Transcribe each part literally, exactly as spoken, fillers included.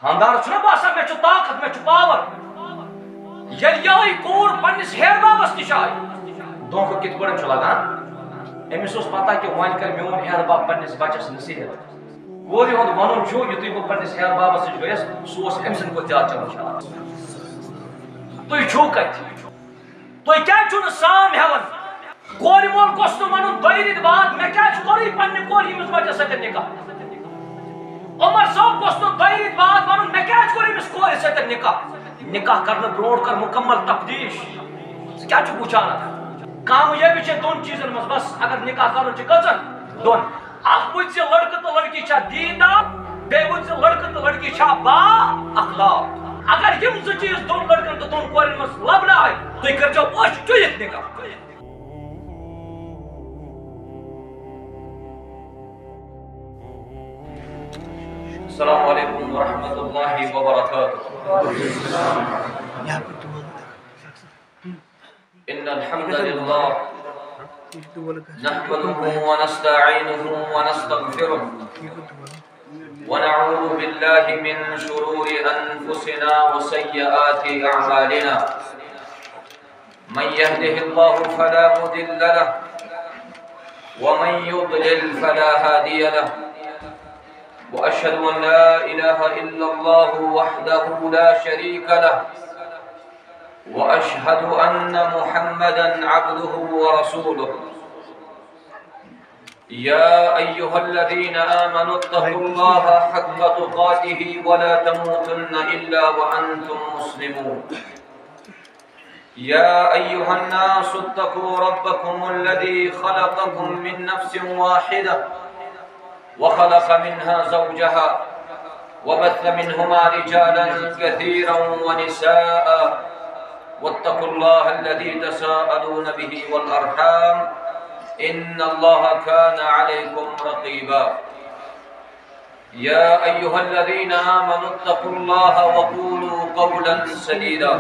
خاندار چھنا باسان میں چھو طاقت میں چھو پاور یل یائی کور پنس ہیر بابس نش آئی دونکھ کت پڑن چھو لگان امس اس پتہ کہ وان کر میون ہیر باب پنس بچس نصیحت کوری ہند ونن چھو یتھے بہ پنس ہیر بابس نش گیس سوس امسن کو زیادہ چلو تھی چھو کت تھی کیا چھو سام ہیون کور مول گوس نہ ونن دۄیہِ رٮ۪تۍ بعد مےٚ کیٛازِ کوٚرُے پننہِ کورِ ییٚمِس بچس سۭتۍ نکاح عمر صٲب گوس نہٕ دۄیہِ رٮ۪تۍ بعد ونن مےٚ کیٛازِ کوٚر أمِس کورِ سۭتۍ نکاح نکاح کرنہٕ برونٛٹھ کر مکمل تفتیش ژٕ کیٛاہ چھُکھ وٕچھان اتھ کامیٲبی چھےٚ دۄن چیٖزن منٛز بس اگر نکاح کرُن چھُ کٔژن دۄن اکھ وٕچھ زِ لڑکہٕ تہٕ لڑکی چھا دیندار بیٚیہِ وٕچھ زِ لڑکہٕ تہٕ لڑکی چھا با اخلاق اگر یِم زٕ چیٖز دۄن لڑکن تہٕ دۄن کورٮ۪ن منٛز لبنہٕ آے تُہۍ کٔرۍزیو أچھ ٹُوِتھ نکاح السلام علیکم ورحمۃ اللہ وبرکاتہ ان الحمد للہ نحمده ونستعینه ونستغفره ونعوذ باللہ من شرور انفسنا وسیئات اعمالنا من يهده الله فلا مضل له ومن يضلل فلا هادي له وأشهد أن لا إله إلا الله وحده لا شريك له وأشهد أن محمدا عبده ورسوله يا أيها الذين آمنوا اتقوا الله حق تقاته ولا تموتن إلا وأنتم مسلمون يا أيها الناس اتقوا ربكم الذي خلقكم من نفس واحدة وخلق منها زوجها وبث منهما رجالا كثيرا ونساء واتقوا الله الذي تساءلون به والأرحام إن الله كان عليكم رقيبا يا أيها الذين آمنوا اتقوا الله وقولوا قولا سديدا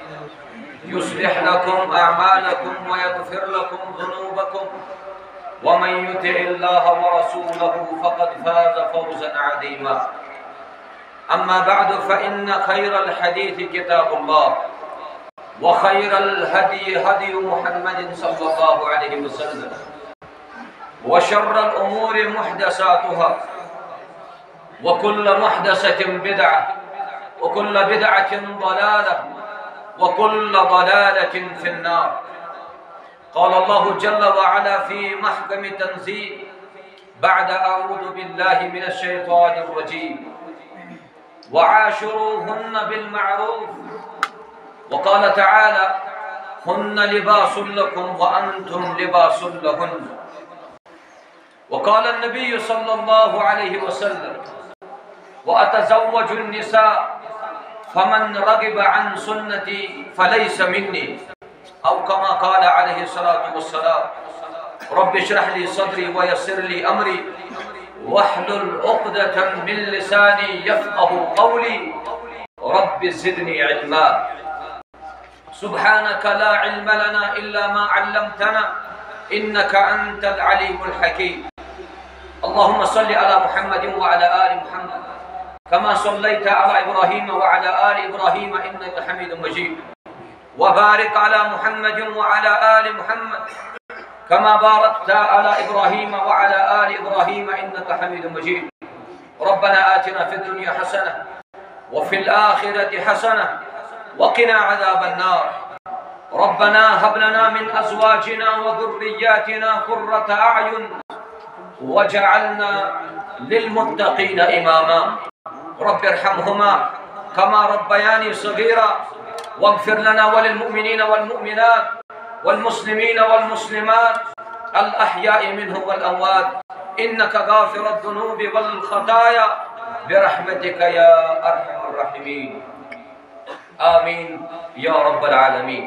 يصلح لكم أعمالكم ويغفر لكم ذنوبكم ومن يطع الله ورسوله فقد فاز فوزا عظيما أما بعد فإن خير الحديث كتاب الله وخير الهدي هدي محمد صلى الله عليه وسلم وشر الأمور محدثاتها وكل محدثة بدعة وكل بدعة ضلالة وكل ضلالة في النار قال الله جل وعلا في محكم تنزيل بعد أعوذ بالله من الشيطان الرجيم وعاشروهن بالمعروف وقال تعالى هن لباس لكم وأنتم لباس لهن وقال النبي صلى الله عليه وسلم وأتزوج النساء فمن رغب عن سنتي فليس مني أو كما قال عليه الصلاة والسلام رب اشرح لي صدري ويسر لي أمري واحلل عقدة من لساني يفقه قولي رب زدني علما سبحانك لا علم لنا إلا ما علمتنا إنك أنت العليم الحكيم اللهم صل على محمد وعلى آل محمد كما صليت على إبراهيم وعلى آل إبراهيم إنك حميد مجيد وبارك على محمد وعلى آل محمد كما باركت على إبراهيم وعلى آل إبراهيم إنك حميد مجيد ربنا آتنا في الدنيا حسنة وفي الآخرة حسنة وقنا عذاب النار ربنا هب لنا من أزواجنا وذرياتنا قرة أعين واجعلنا للمتقين إماما رب ارحمهما كما ربياني صغيرا واغفر لنا وللمؤمنين والمؤمنات والمسلمين والمسلمات الأحياء منهم والأموات إنك غافر الذنوب والخطايا برحمتك يا أرحم الراحمين آمين يا رب العالمين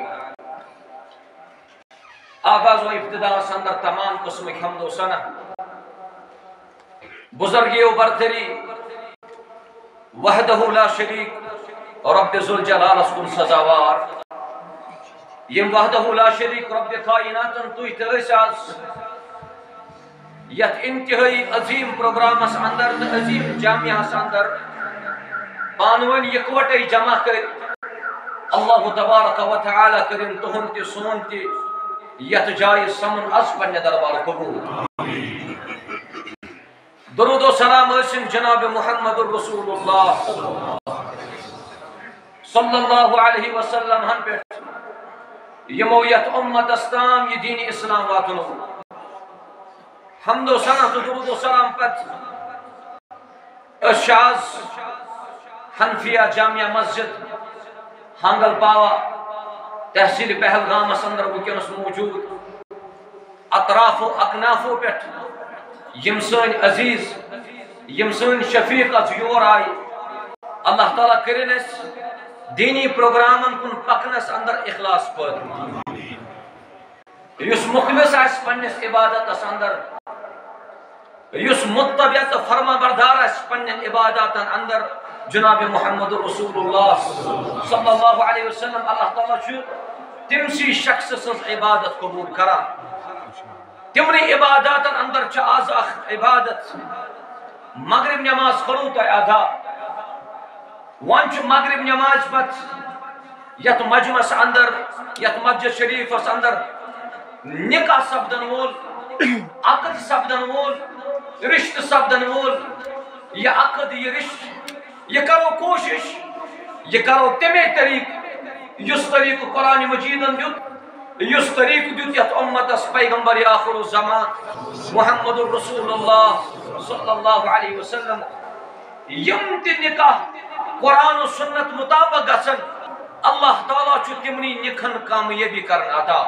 آغاز و ابتداء سندر تمام قسم حمد و ثنا بزرگی و برتری وحدہ لا شریک رب ذوالجلال اسکن سزاوار یم وحدہ لا شریک رب کائناتن توی تیس آز یت انتہائی عظیم پروگرامس اندر عظیم جامعہ اندر پانوین یکوٹے جمع کر اللہ تبارک و تعالی کرن تہن تہ سون تہ یت جائے سمن از پنہ دربار قبول درود و سلام ٲسِن جناب محمد الرسول اللہ صلی اللہ علیہ وسلم ہن پہ یمو یت امت استام یہ دین اسلام واتنو حمد و ثنا تو درود و سلام پت اشاز حنفیہ جامعہ مسجد ہانگل پاوا تحصیل پہلگام اندر ونکس موجود اطراف و اکنافو پہ یم سن عزیز یم سن شفیق از یور آئی اللہ تعالیٰ کرن اس دینی پروگرامن کن پکنس اندر اخلاص پٲدٕ یس مخلص آس پنس عبادتس اندر یس متبع تو فرما بردار آس پنن عباداتن اندر جناب محمد رسول اللہ صلی اللہ علیہ وسلم اللہ تعالیٰ چھُ تمسی شخص سز عبادت قبول کران تمری عباداتن اندر چھ آز اخ عبادت مغرب نماز کرو تو ادا وان چھ مغرب نماز پت یت مجمس اندر یت مسجد شریفس اندر نکاح سپدن وول عقد سپدن وول رشت سپدن وول یہ عقد یہ رشت یہ کرو کوشش یہ کرو تمے طریق یس طریق قرآن مجیدن دیت یس طریق دیت یت امتس پیغمبر آخر الزمان محمد الرسول اللہ صلی اللہ علیہ وسلم یم تی نکاح قرآن و سنت مطابق گسن اللہ تعالیٰ چھو تمنی نکھن کامیابی کرن عطا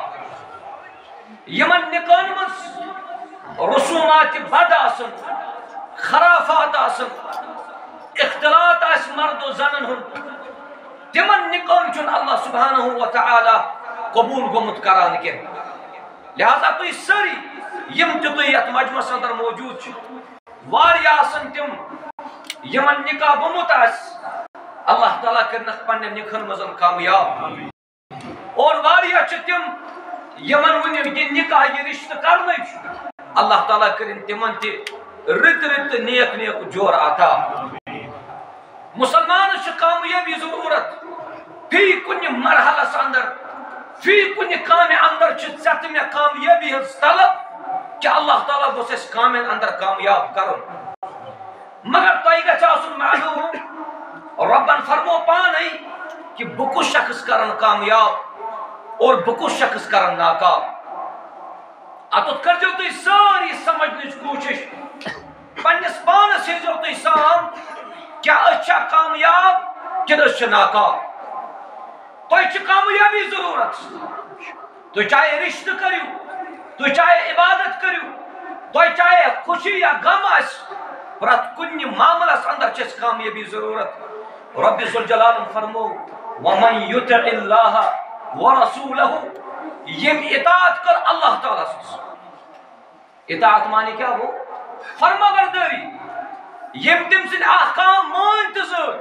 یمن نکان مز رسومات بد آسن خرافات آسن اختلاط آس مرد و زنن ہن تمن نکان چون اللہ سبحانہ و تعالی قبول گمت کران کے لہذا تو اس ساری یم تو یت مجمس اندر موجود چھ واریا آسن تم یمن نکاح گمت آس اللہ تعالیٰ کرنک پنن نکھن مزن کامیاب اور واریا چھ تم یمن ونیم یہ نکاح یہ رشتہ کرنے اللہ تعالیٰ کرن تمن تی رت رت نیک نیک جور عطا مسلمان چھ کامیابی ضرورت فی کن مرحلس اندر فی کن کام اندر چھ ژت مے کامیابی ہز طلب کہ اللہ تعالیٰ گوس اس کام اندر کامیاب کرن مگر تۄہہِ گژھِ آسُن معلوم ربن فرمو پانے کہ بہ کُس شخص کرن کامیاب اور بہ کُس شخص کرن ناکام اتت کرجو تُہۍ ساری سمجھنٕچ کوشش پننس پانس ہیزو تُہۍ سام کیا اچھا کامیاب کن اس ناکام تو اچھا کامیابی ضرورت تو چاہے رشتہ کریو تو چاہے عبادت کریو تو چاہے خوشی یا غم اس پرت کنی معاملس اندر چس کامیابی ضرورت رب ذوالجلال فرمو ومن یطع اللہ ورسولہ یم اطاعت کر اللہ تعالیٰ سے اطاعت معنی کیا ہو فرما برداری یم تم سن احکام منتظر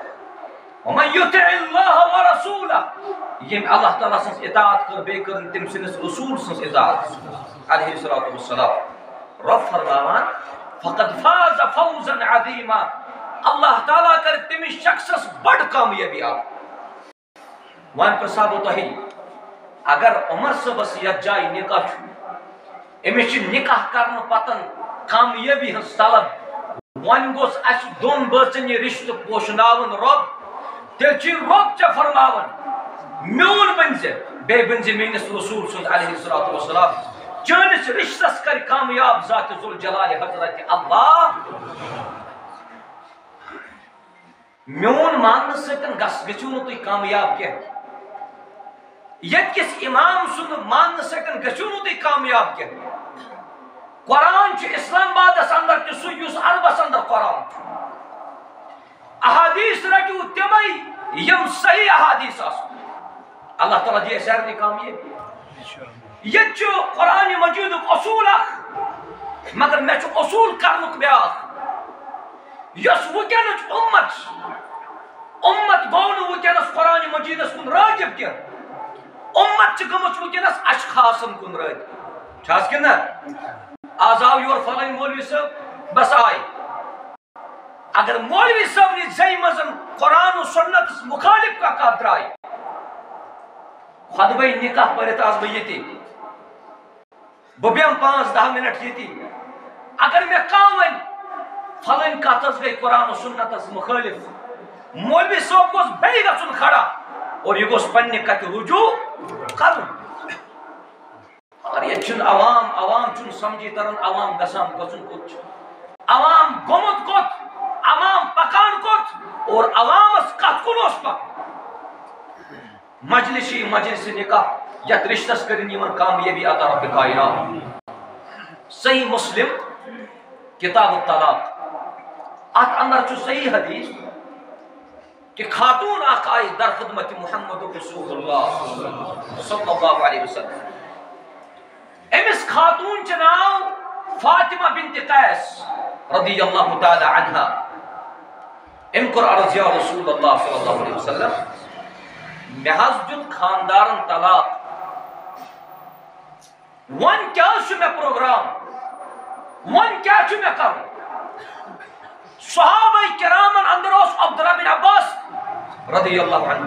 ومن یطع اللہ ورسولہ یم اللہ تعالیٰ سنس اطاعت کر بے کرن تم سنس رسول سنس اطاعت علیہ الصلوۃ والسلام رب فرمان فقد فاز فوزا عظیما اللہ تعالیٰ کر تم شخصس بڑ کامیابی آ وان پر صاحب تہی اگر عمر صبس یت جائے نکاح امس نکاح کرن پتن کامیابی ہز طلب ون گوس اس دون بچن یہ رشتہ پوشناون رب تیل چھ رب چھ فرماون میون بنزے بے بنزے مینس رسول صلی اللہ علیہ وسلم چانس رشتس کر کامیاب ذات ذوالجلال حضرت اللہ میون مان سکن گس گچو نو تھی کامیاب کیا یت کس امام سن مان سکن گچو نو تھی کامیاب کیا قرآن چھ اسلام آباد اندر تہ سہ یس عربس اندر قرآن احادیث رٹو تمے یم صحیح احادیث آس اللہ تعالیٰ دی سارے کامیابی یہ قرآن مجید اصول اخ مگر مے اصول کرنک بیاکھ یس ونکس امت امت گو نو ونکس قرآن مجیدس کن راجب کی امت گمت ونکس اشخاصن کن راجب چھاس کہ نا آز آو یور فلانی مولوی صاحب بس آئی اگر مولوی صاحب نے زی مزن قرآن و سنت مخالف کا کہا درائی خود بھئی نکاح پرت آز بھئی یتی ببیم پانچ دہ منٹ یتی اگر میں کامن فلن کاتس گئی قرآن و سنت مخالف مولوی صاحب کو بھئی گا سن کھڑا اور یہ گوس پننے کت رجوع کرن اور یہ چن عوام عوام چن سمجھی ترن عوام گسان گسن کچھ عوام گمت کت عوام پکان کت اور عوام اس کت کنوس پک مجلسی مجلس نکاح یت رشتس کرن یمن کامیابی عطا رب کائنات صحیح مسلم کتاب الطلاق ات اندر چھ صحیح حدیث کہ خاتون اخ آئی در خدمت محمد رسول اللہ صلی اللہ علیہ وسلم امس خاتون چھ ناو فاطمہ بنت قیس رضی اللہ تعالی عنہ ام کر عرض یا رسول اللہ صلی اللہ علیہ وسلم محض جد خاندارن طلاق ون کیا چھ میں پروگرام ون کیا چھ میں کروں صحابہ کرامن اندر اس عبداللہ بن عباس رضی اللہ عنہ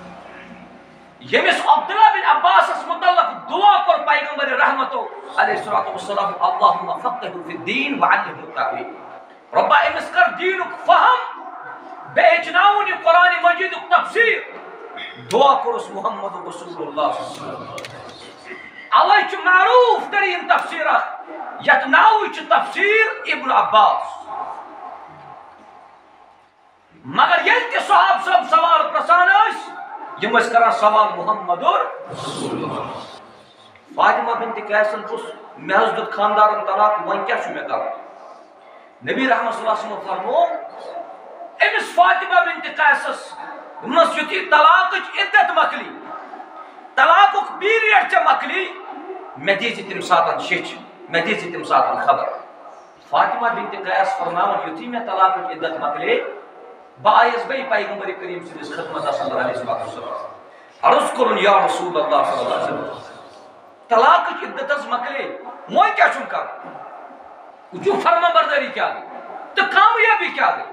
یمس عبداللہ بن عباس اس متعلق دعا کر پیغمبر رحمتو علیہ الصلوۃ والسلام اللہم فقہہ فی الدین وعلمہ التأویل ربا امس کر دینک فہم بے اجناؤنی قرآن مجید تفسیر دعا کرس محمد رسول اللہ صلی اللہ علیہ وسلم اوہ چھ معروف ترین تفسیرہ یت ناوی چھ تفسیر ابن عباس مگر یل تی صحاب سب سوال پرسان اس یم اس کران سوال محمد اور فاطمہ بنت قیسن پس محض دت خاندارن طلاق ون کیا چھ میں کر نبی رحمت صلی اللہ علیہ وسلم فرمو امس فاطمہ بنت قیسس مس یتی طلاق عدت مکلی طلاق پیریڈ چ مکلی میں دیتی تم ساتن شچ میں دیتی تم ساتن خبر فاطمہ بنت قیس فرماون یتی میں طلاق عدت مکلی باعث بھئی پیغمبر کریم صلی اللہ علیہ وسلم عرض کرن یا رسول اللہ صلی اللہ علیہ وسلم طلاق عدت از مکلے موئی کیا چون کر جو فرما برداری کیا گئی تو کامیابی کیا گئی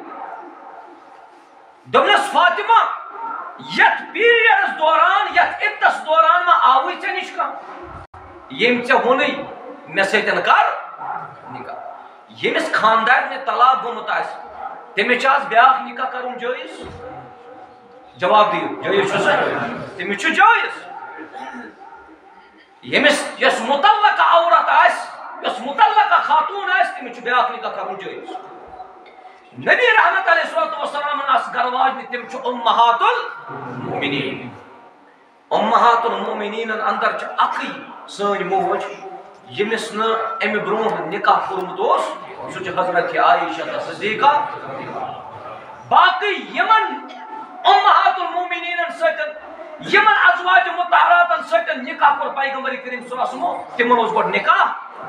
دمنس فاطمہ یت پیریڈز دوران یت عدت دوران ما آوئی چا نشکا یم چا ہونی میں سیتن کر نکاح یمس خاندار نے طلاق گمت آئیس تمہیں چاہز بیاخ نکاح کرن جائز جواب دیو جائز چھو سکتا تمہیں چھو جائز یمس یس مطلقہ عورت آئیس یس مطلقہ خاتون آئیس تمہیں چھو بیاخ نکاح کرن جائز نبی رحمت علیہ السلام اس گرواج نے تم چھو امہات المؤمنین امہات المؤمنین اندر چھ اقی سن موج یمس نا امی برون نکاح کرمت اس سوچ حضرت عائشہ صدیقہ باقی یمن امہات المومنین سیتن یمن ازواج مطہرات سیتن نکاح کر پیغمبر کریم صلی اللہ علیہ وسلم تمن اس گوڑ نکاح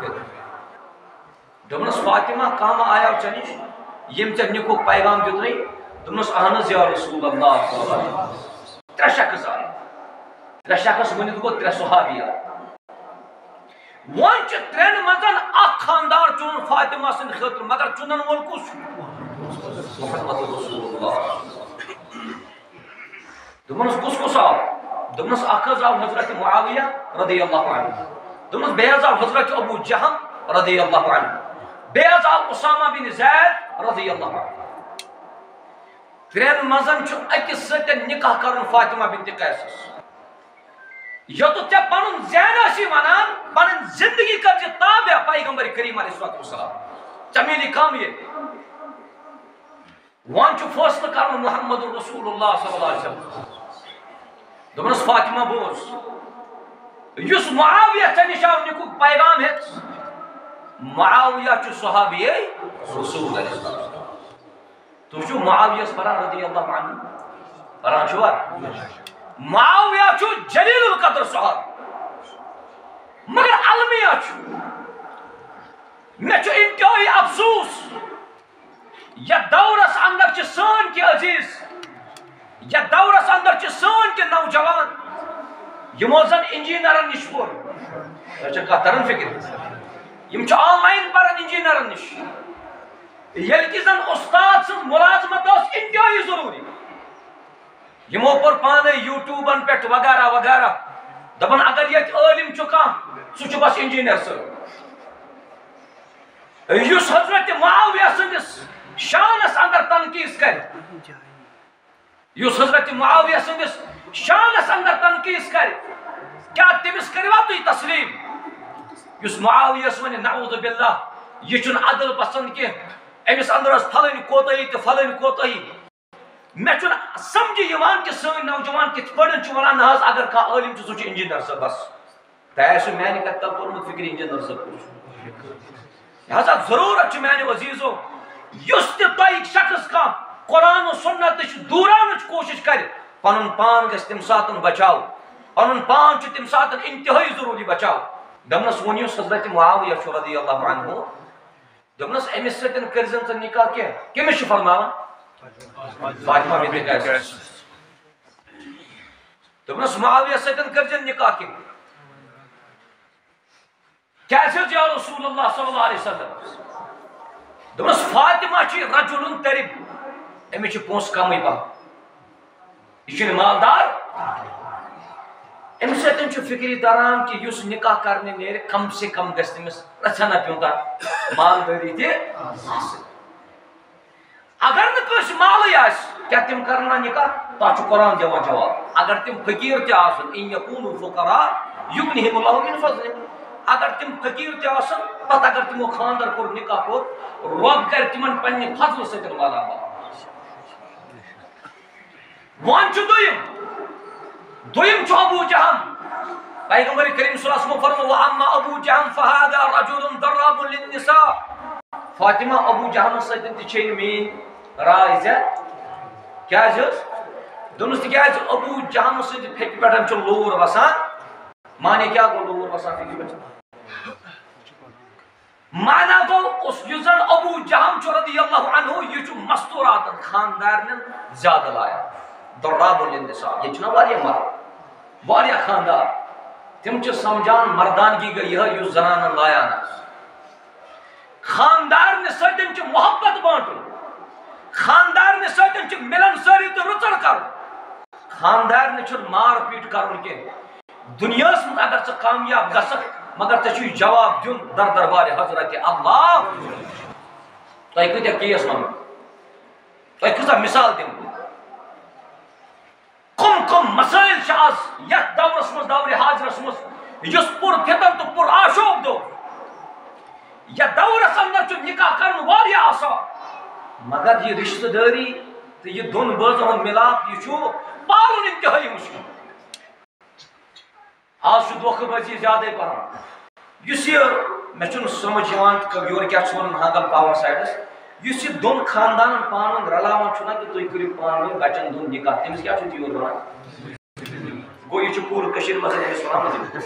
دمنس فاطمہ کام آیا چنش یم چن نکو پیغام دیت نہیں دمنس احنز یا رسول اللہ صلی اللہ علیہ وسلم ترے شخص آئے ترے شخص ونیت گو ترے صحابی آئے وان چھ ترین مزن اک خاندار چون فاطمہ سن خطر مگر چنن وول کس محمد رسول اللہ دمنس کس کس آو دمنس اخذ آو حضرت معاویہ رضی اللہ عنہ دمنس بیعز آو حضرت ابو جہم رضی اللہ عنہ بیعز آو اسامہ بن زید رضی اللہ عنہ ترین مزن چھ اکس ستن نکاح کرن فاطمہ بنت قیس یہ تو تے پنن زیادہ سی ونان پنن زندگی کر جے تابع پیغمبر کریم علیہ السلام چمیلی کام یہ وان چھ فیصلہ کرن محمد رسول اللہ صلی اللہ علیہ وسلم دمنس فاطمہ بوز یس معاویہ تنشاو نکو پیغام ہے معاویہ چھ صحابی رسول علیہ السلام تو چھ معاویہ سپران رضی اللہ عنہ پران چھوا معاویہ چھو جلیل القدر صحاب مگر علمیہ چھو میں چھو انتہائی افسوس یا دورس اندر چھ سان کے عزیز یا دورس اندر چھ سان کے نوجوان یہ موزن انجینئرن نش پور یہ چھو کہا ترن فکر یہ چھو آن لائن پرن انجینئرن نش یل کی زن استاد سن ملازمت اس انتہائی ضروری یمو پر پانے یوٹیوبن پہ وغیرہ وغیرہ دپن اگر یہ عالم چکا سہ بس انجینئر صاحب یس حضرت معاویہ سندس شانس اندر تنقید کر یس حضرت معاویہ سندس شانس اندر تنقید کر کیا تمس کروا تھی تسلیم یس معاویہ ون نعوذ باللہ یہ چھ عدل پسند کی امس اندر پھلن کوتاہی تو پھلن کوتاہی مے چھ سمجھ یوان کہ سن نوجوان کت پڑھن چھ ونان نہ اگر کا عالم چھ سہ چھ انجینئر صاحب بس تہ چھ میانہ کتھ تل پورمت فکر انجینئر صاحب لہذا ضرورت چھ میانہ عزیزو یس تہ تہ شخص کا قرآن و سنت دوران کوشش کر پن پان گھس تم سات بچاو پن پان چھ تم سات انتہائی ضروری بچاو دمنس ونیس حضرت معاویہ رضی اللہ عنہ دمنس امس ستن کرزن ژٕ نکاح کی کمس چھ فرماوان فاطمہ بنت قیس دمنس معاویہ ستن کرزن نکاح کی کیسے یا رسول اللہ صلی اللہ علیہ وسلم دمنس فاطمہ چھ رجل ترب امس چھ پونس کمی پہ یہ چھ مالدار امس ستن چھ فکری تران کہ یس نکاح کرنے نیرِ کم سے کم گژھِ تٔمِس رژھنا پیونتا مالداری تہِ اگر نہ کٲنٛسہِ مالٕے آسہِ کیٛاہ تِم کرنا نکاح تتھ چھُ قرآن دِوان جواب اگر تِم فقیٖر تہِ آسن ان یکوٗنوٗ فقراء یغنِہِم اللہ من فضلہ اگر تِم فقیٖر تہِ آسن پتہٕ اگر تِمو خاندر کوٚر نکاح کوٚر رۄب کرِ تِمن پننہِ فضلہٕ سۭتۍ مالامال وۄنۍ چھُ دوٚیِم دویم چھُ ابو جہم پیغمبر کریم صلی اللہ علیہ وسلم فرمو واما ابو جہم فہذا رجل ضراب للنساء فاطمہ ابو جہم سۭتۍ تہِ چھے میٲنۍ راے زِ کیازِ حظ دوٚپنس تِکیازِ ابو جہم سۭتۍ پھیکہِ پٮ۪ٹھ چھُ لوٗر وسان مانے کیاہ گوٚو لوٗر وسان پھیکہِ پٮ۪ٹھ مانا گوٚو یُس زن ابو جہم چھُ رضی اللہ عنہ یہِ چھُ مستوراتن خاندارنٮ۪ن زیادٕ لایان ضراب للنساء یہ چھنا واریاہ مرد واریاہ خاندار تم چھ سمجھان مردانگی گئی یہ یس زنانن لایان خاندار نے سٹن چھ محبت بانٹن خاندار نے سٹن چھ ملن ساری تو رچڑ کر خاندار نے چھ مار پیٹ کرن کے دنیا من اگر چھ کامیاب گژھک مگر ژے چھُے جواب دیُن در دربار حضرت اللہ تۄہہِ کۭتیاہ کیس ونو تۄہہِ کۭژاہ مثال دِمہٕ کم کم مسائل چھ آز یتھ دورس مز دور حاضرس مز یس پور فتن تو پور آشوب دو یتھ دورس اندر چھ نکاح کرن واریاہ آسان مگر یہ رشتہ داری تو یہ دون بٲژن ہُنٛد ملاپ یہ چھُ پالُن انتہائی مشکل آز چھ دھوکہ بازی زیادے پہن یس یہ مےٚ چھُنہٕ سمجھ یِوان یورٕ کیاہ چھُ ونان ہانگل پاور سایڈس یس یہ دون خاندانن پانن رلاوان چھُنا کہ تُہۍ کٔرِو پانہٕ ؤنۍ بچن دۄن نکاح تٔمِس کیاہ چھُ یور ونان گوٚو یہِ چھُ پوٗرٕ کٔشیٖرِ منٛز أمِس ونان مٔنٛزِم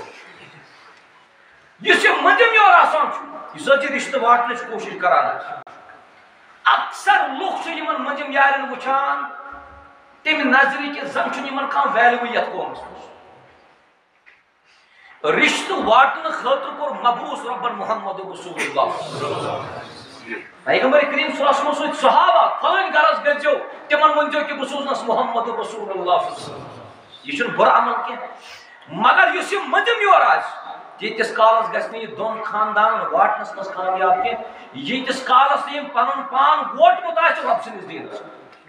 یُس یہِ مٔنٛزِم یور آسان چھُ یُس حظ یہِ رشتہٕ واٹنٕچ کوٗشش کران آسہِ اکثر لُکھ چھِ یِمن مٔنٛزِم یارٮ۪ن وٕچھان تمہِ نظرِ کہِ زن چھُنہٕ یِمن کانٛہہ ویلیوٗ یتھ قومس منٛز رشتہٕ واٹنہٕ خٲطرٕ کوٚر مبعوث رۄبن محمد رسول اللہ پیغمبر کریم صلی اللہ علیہ وسلم سۭتۍ صحابہ پھلٲنۍ گرس گٔژھِو تِمن ؤنۍزیو کہ بہٕ سوزنس محمد رسول اللہ یہ چھُنہٕ بُرٕ عمل کینٛہہ مگر یُس یہِ مٔنٛزِم یور آسہِ ییٖتِس کالس گژھِ نہٕ یہِ دۄن خاندانن واٹنس منٛز کامیاب کینٛہہ ییٖتِس کالس نہٕ یِم پنُن پان ووٹمُت آسہِ رۄب سٕنٛدِس دیٖنس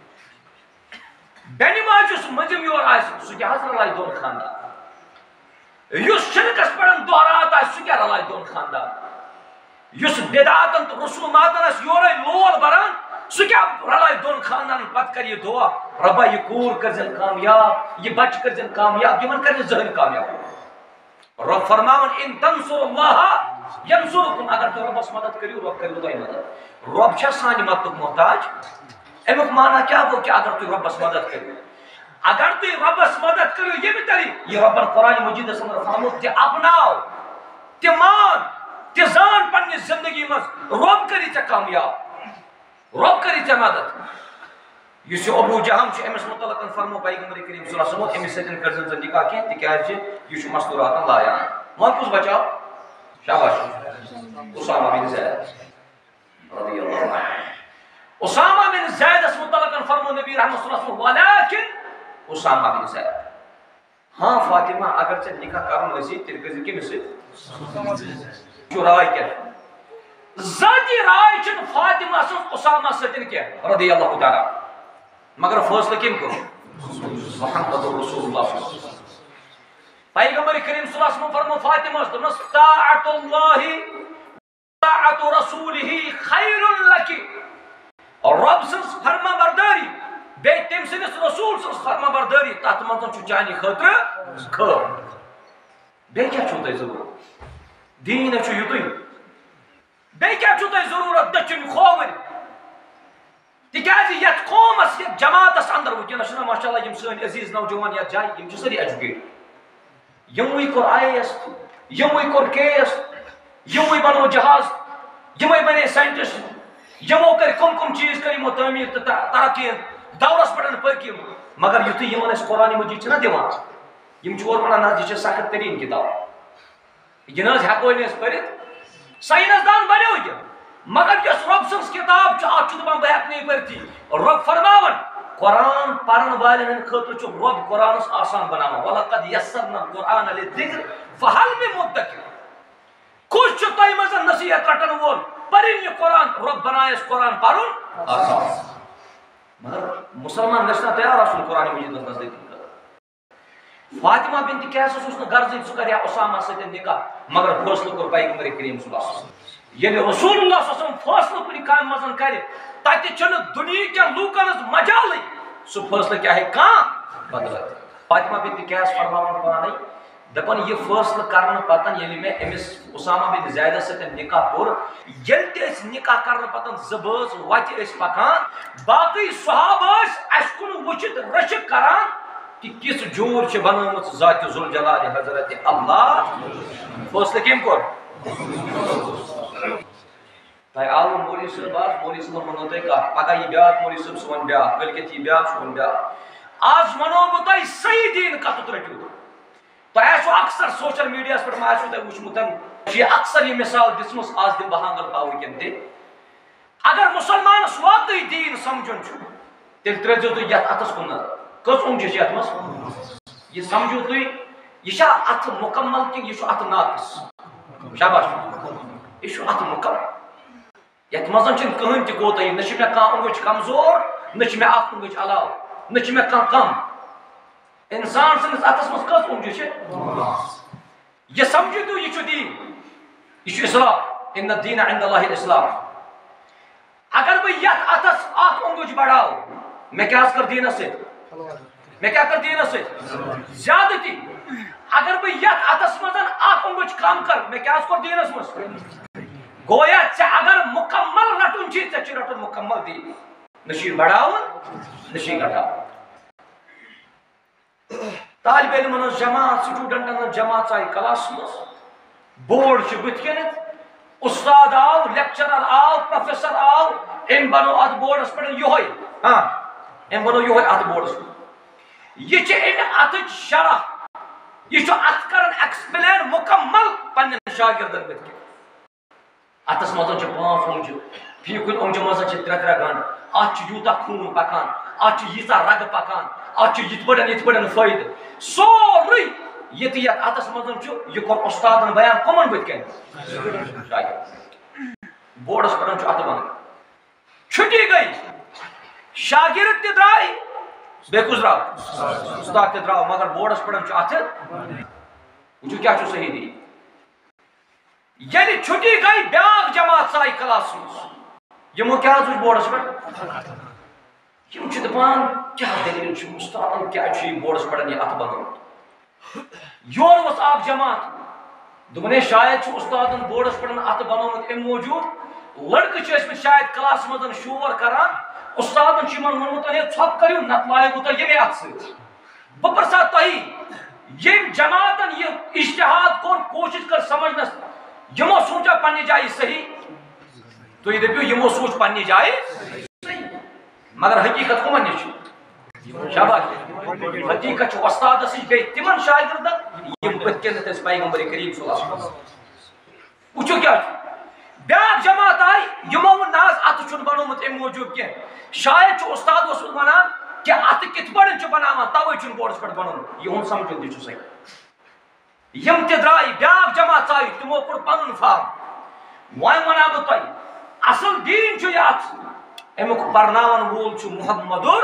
بیٚنہِ ماجہِ یُس مٔنٛزِم یور آسہِ سُہ کیٛاہ حظ رلایہِ دۄن خاندان یُس شرکس پٮ۪ٹھ دۄہ رات آسہِ سُہ کیٛاہ رلایہِ دۄن خاندان یُس بدعاتن تو رسوماتن آسہِ یورے لول بران سُہ کیٛاہ رلایہِ دۄن خاندانن پتہٕ کرِ یہِ دعا رۄبا یہِ کوٗر کٔرزٮ۪ن کامیاب یہِ بچہِ کٔرزٮ۪ن کامیاب یِمن کر نہٕ زٕہٕنۍ کامیاب رۄب فرماوان ان تنصروا اللہ ینصرکم اگر تُہۍ رۄبس مدد کٔرِو رۄب کٔرِو تۄہہِ مدد رۄب چھا سانہِ مدتُک محتاج امیُک معنی کیٛاہ گوٚو کہ اگر تُہۍ رۄبس مدد کٔرِو اگر تُہۍ رۄبس مدد کٔرِو ییٚمہِ طریٖقہٕ یہِ رۄبن قرآنِ مجیٖدس منٛز فرمووُکھ تہِ اپناو تہِ مان تہِ زان پننہِ زندگی منٛز رۄب کٔری ژےٚ کامیاب رۄب کٔری ژےٚ مدد یُس یہِ ابوٗ جہم چھُ أمِس مُتعلقن فرمو پیغمبر کریم صلی اللہ علیہ وسلم أمِس سۭتۍ کٔرزٮ۪ن ژٕ نکاح کینٛہہ تِکیازِ یہِ چھُ مستوٗراتن لایان وۄنۍ کُس بچاو شاباش اسامہ بن زید رضی اللہ عنہ اسامہ بن زید اس متعلق فرمو نبی رحمۃ اللہ صلی اللہ علیہ وسلم ولیکن اسامہ بن زید. ہاں فاطمہ اگر ژےٚ نکاح کرُن آسی تیٚلہِ کٔرزِ کٔمِس سۭتۍ؟ چھُ رائے کیٛاہ؟ ذاتی رائے چھنہٕ فاطمہ سٕنٛز اسامہ سۭتۍ کیٚنٛہہ رضی اللہ تعالیٰ مگر فٲصلہٕ کٔمۍ کوٚر؟ محمد رسول اللہ. پیغمبر کریم صلی اللہ علیہ وسلم فرمو فاطمہ دوٚپنَس طاعت اللہ طاعت رسولہ خیر لک. رب سٕنٛز فرما بردٲری بیٚیہِ تٔمۍ سٕنٛدِس رسول سٕنٛز فرما بردٲری تتھ منٛز چھُ چانہِ خٲطرٕ خٲر. بیٚیہِ کیٛاہ چھُو تۄہہِ ضروٗرت؟ دیٖن چھُ یُتُے. بیٚیہِ کیٛاہ چھُو تۄہہِ ضروٗرت دٔچھِنۍ کھووٕرۍ؟ تِکیٛازِ یتھ قومس یتھ جماعتس اندر وٕنکٮ۪نس چھِنہ ماشاء اللہ یِم سٲنۍ عزیٖز نوجوان یتھ جایہِ یِم چھِ سٲری educated. یِموٕے cover I A S یِموٕے کوٚر کے ایس یِموٕے بنوو جہاز یِمے بنے ساینٹسٹ یِمو کٔرۍ کٕم کٕم چیٖز کٔرۍ یِمو تعمیٖر تہٕ ترقی دورس پٮ۪ٹھ پٔکۍ یِم. مگر یُتھُے یِمن أسۍ قرآنِ مجیٖد چھِنہ دِوان یِم چھِ اورٕ ونان نہ حظ یہِ چھِ سخت تریٖن کِتاب یہِ نہ حظ ہٮ۪کوے نہٕ أسۍ پٔرِتھ. ساینس دان بنیو یہِ مگر یۄس رۄب سٕنٛز کِتاب چھِ اتھ چھُ دپان بہٕ ہٮ۪کہٕ نہٕ یہِ پٔرتھٕے. رۄب فرماون قرآن پرن والٮ۪ن ہٕنٛدِ خٲطرٕ چھُ رۄب قرآنس آسان بناوان. وَلَقَدْ يَسَّرْنَا الْقُرْآنَ لِلذِّكْرِ فَهَلْ مِن مُدَّكِرٍ. کُس چھُ تۄہہِ منٛز نصیحت رٹن وول پٔرِن یہِ قرآن. رۄب بنایس قرآن پرُن آسان. مگر مسلمان گژھِ نہ تیار آسُن قرآنِ مجیٖدس نزدیٖک. فاطمہ بنت قیس اوس نہٕ غرضٕے ژٕ کر یا اسامہ سۭتۍ نکاح مگر فٲصلہٕ کوٚر پیغمبر کریم صلی اللہ علیہ وسلم. ییٚلہِ رسول اللہ صلی اللہ علیہ وسلم فٲصلہٕ کُنہِ کامہِ منٛز کرِ تتہِ چھُنہٕ دُنہیٖکٮ۪ن لوٗکن ہٕنٛز مجالٕے سُہ فٲصلہٕ کیٛاہ ہیٚکہِ کانٛہہ بدلٲوِتھ. فاطمہ بنت قیس فرماوان پانے دپان یہِ فٲصلہٕ کرنہٕ پتہٕ ییٚلہِ مےٚ أمِس اسامہ بن زیدس سۭتۍ نکاح کوٚر ییٚلہِ تہِ أسۍ نکاح کرنہٕ پتہٕ زٕ بٲژ وتہِ ٲسۍ پکان باقٕے صحابہٕ ٲسۍ اَسہِ کُن وٕچھِتھ رٔچھِکھ کران کہ کس جور چھِ بنٲومٕژ ذاتِ ذوالجلال حضرت اللہ. فٲصلہٕ کٔمۍ کوٚر؟ تۄہہِ آوٕ مولوی صٲب آز مولوی صٲبن ووٚنوٕ تۄہہِ کتھ پگاہ یی بیٛاکھ مولوی صٲب سُہ وَنہِ بیٛاکھ کٲلۍکٮ۪تھ یی بیٛاکھ سُہ وَنہِ بیٛاکھ. آز وَنو بہٕ تۄہہِ صحیح دیٖن کتُتھ رٔٹِو. تۄہہِ آسوٕ اکثر سوشل میٖڈیاہس پٮ۪ٹھ ما آسوٕ تۄہہِ وٕچھمُت چھِ یہِ اکثر یہِ مثال دِژمٕژ آز دِمہٕ بہٕ ہانگل باوٕکٮ۪ن تہِ. اگر مُسلمانس واقعی دیٖن سمجھُن چھُ تیٚلہِ ترٲوزیٚو تُہۍ یتھ اتھس کُن نظر. کٔژ اونٛگجہِ چھِ یتھ منٛز؟ یہِ سمجھو تُہۍ یہِ چھا اتھٕ مُکمل کِنہٕ یہِ چھُ اتھٕ ناقص؟ شاباش یہِ چھُ اتھٕ مُکمل. یتھ منٛز چھُنہٕ کٕہٕنۍ تہِ کوتٲہی. نہ چھِ مےٚ کانٛہہ اونٛگٕج کمزور نہ چھِ مےٚ اکھ اونٛگٕج علاوٕ نہ چھِ مےٚ کانٛہہ کم. انسان سٕنٛدِس اتھس منٛز کٔژ اونٛگجہِ چھِ؟ یہِ سمجھِو تُہۍ یہِ چھُ دیٖن یہِ چھُ اسلام. اِنَّ الدیٖنَ عِنْدَ اللہِ الاسلام. اگر بہٕ یتھ اتھس اکھ اونٛگٕج بڑاو مےٚ کیٛاہ حظ کٔر دیٖنس سۭتۍ؟ مےٚ کیٛاہ کٔر دیٖنس سۭتۍ؟ زیادٕتی. اگر بہٕ یتھ اتھس منٛز اکھ اونٛگٕج کم کر مےٚ کیٛاہ حظ کوٚر دیٖنس منٛز؟ گویا ژےٚ اگر مُکمل رٹُن چھُے ژےٚ چھُے رٹُن مُکمل دیٖن. نہ چھُے بڑاوُن نہ چھُے گھٹاوُن. طالبہِ علمن ہٕنٛز جماعت سٹوٗڈنٹن ہٕنٛز جماعت آیہِ کلاسس منٛز بورڈ چھُ بٕتھِ کٔنِتھ استاد آو لیکچرر آو پروفیسر آو أمۍ بنوو اتھ بورڈس پٮ۪ٹھ یِہوے ہاں أمۍ بنوو یِہوے اتھ بورڈس پٮ۪ٹھ. یہِ چھِ أمۍ اتھٕچ شرح یہِ چھُ اتھ کران ایکسپلین مُکمل پننٮ۪ن شاگردن بٕتھِ کٔنۍ. اتھس منٛز چھِ پانٛژھ اونٛگجہِ فی کُنہِ اونٛگجہِ منٛز چھِ ترٛےٚ ترٛےٚ گنٛڈ. اتھ چھُ یوٗتاہ خوٗن پکان اتھ چھِ ییٖژاہ رگہٕ پکان اتھ چھُ یِتھ پٲٹھۍ یِتھ پٲٹھۍ فٲیدٕ. سورُے یہِ تہِ یتھ اتھس منٛز چھُ یہِ کوٚر استادن بیان کٕمن بٕتھِ کٔنۍ؟ شاگرد. بورڈس پٮ۪ٹھ چھُ اتھٕ بنان. چھُٹی گٔے شاگرد تہِ درٛاے بیٚیہِ کُس درٛاو؟ استاد تہِ درٛاو مگر بورڈس پٮ۪ٹھ چھُ اتھٕ. وٕچھِو کیٛاہ چھُ صحیح دیٖن. ییٚلہِ چھُٹی گٔے بیٛاکھ جماعت ژاے کلاسس منٛز یِمو کیٛاہ حظ وٕچھ بورڈس پٮ۪ٹھ؟ یِم چھِ دپان کیٛاہ دٔلیٖل چھِ استادن کیٛازِ چھُ یہِ بورڈس پٮ۪ٹھ یہِ اتھٕ بنومُت؟ یورٕ اوس اکھ جماعت دوٚپُن ہے شاید چھُ استادن بورڈس پٮ۪ٹھ اتھٕ بنومُت امہِ موٗجوٗب لڑکہٕ چھِ ٲسمٕتۍ شاید کلاسس منٛز شور کران استادن چھُ یِمن ووٚنمُت ہے ژھۄپہٕ کٔرِو نتہٕ لایو بہٕ تۄہہِ ییٚمے اتھٕ سۭتۍ. بہٕ پرژھا تۄہہِ ییٚمۍ جماعتن یہِ اجتہاد کوٚر کوٗشش کٔر سمجھنس یِمو سوٗنچا پننہِ جایہِ صحیح؟ تُہۍ دٔپِو یِمو سوٗنچ پننہِ جایہِ صحیح مگر حقیٖقت کٕمن نِش چھُ؟ شاباش. حقیٖقت چھُ وۄستادس نِش بیٚیہِ تِمن شاگردن یِم بٕتھِ کٔنٮ۪تھ ٲسۍ پیغمبر کریم صلی اللہ علیہ وسلم. وٕچھِو کیٛاہ چھُ بیاکھ جماعت آئی یمو ناز ات چھن بنومت ام موجود کی شاید چھ استاد اوسمت ونان کہ ات کت پڑن چھ بناوان توے چھن بورڈس پہ بنون یہن سمجھن تہ صحیح یم تہ درائے بیاکھ جماعت آئی تمو کوٚر پنن فارم وۄنۍ ونا بہ تۄہہِ اصل دین چھ یتھ امیُک پرناون وول چھ محمد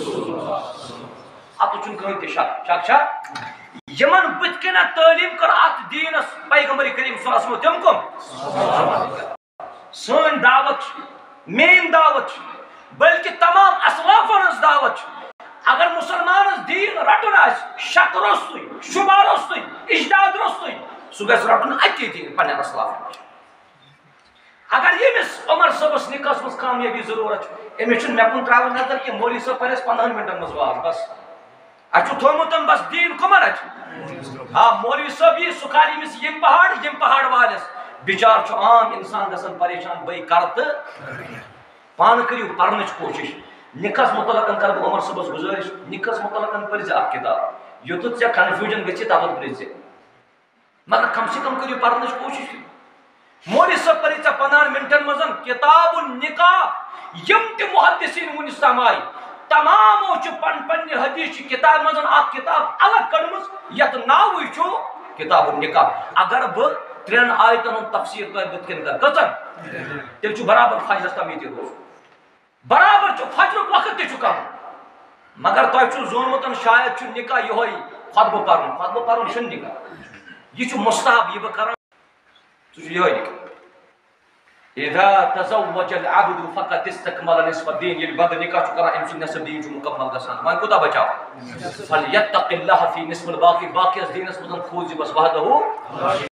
ات چھن کٕہٕنۍ تہ شک شک چھا یمن بت کن تعلیم کر ات دینس پیغمبر کریم صلی اللہ علیہ وسلم تم کم سن دعوت مین دعوت بلکہ تمام اسلافن ہز دعوت اگر مسلمان دین رٹن آس شک روستوی شبہ روستوی اجداد روستوی سہ گژھِ رٹن اتی دین پنن اسلافن اگر یمس عمر صبس نکاحس مز کامیابی ضرورت امس مے کن تراو نظر کہ مولوی صاحب پرس پندہن منٹن مز واز بس اچھو تھومتن بس دین کمن اچھ ہاں مولوی صاحب یہ سکھاری امس یم پہاڑ یم پہاڑ والس بچار چھ عام انسان گژھان پریشان بے کر تو پان کریو پرنچ کوشش نکاحس متعلق کر بہ عمر صبس گزارش نکاحس متعلق پرز اخ کتاب یوتھ ژے کنفیوژن گژھِ تبت پرز مگر کم سے کم کریو پرنچ کوشش مولوی صاحب پری ژے پندہن منٹن مز کتاب النکاح یم تہ محدثین ونس تام آئی تمامو چھ پن پنہ حدیث کتاب مز اخ کتاب الگ کڑمز یت ناوے چھ کتاب النکاح اگر بہ ترین آیتن ہند تفسیر کر بت کن کر کتن تیل چھ برابر فجرس تام یہ روز برابر چھ فجر وقت تہ چھ کم مگر تہ چھ زونمتن شاید چھ نکاح یہ خطبہ پرن خطبہ پرن چھ نکاح یہ چھ مستحب یہ بہ کران چھ یہ نکاح اذا تزوج العبد فقد استكمل نصف الدين یہ بد نکاح چھ کران امس نصف دین چھ مکمل گژھان وان کوتا بچاو فليتق الله في نصف الباقي باقی اس دینس مزن کھوز بس وحدہ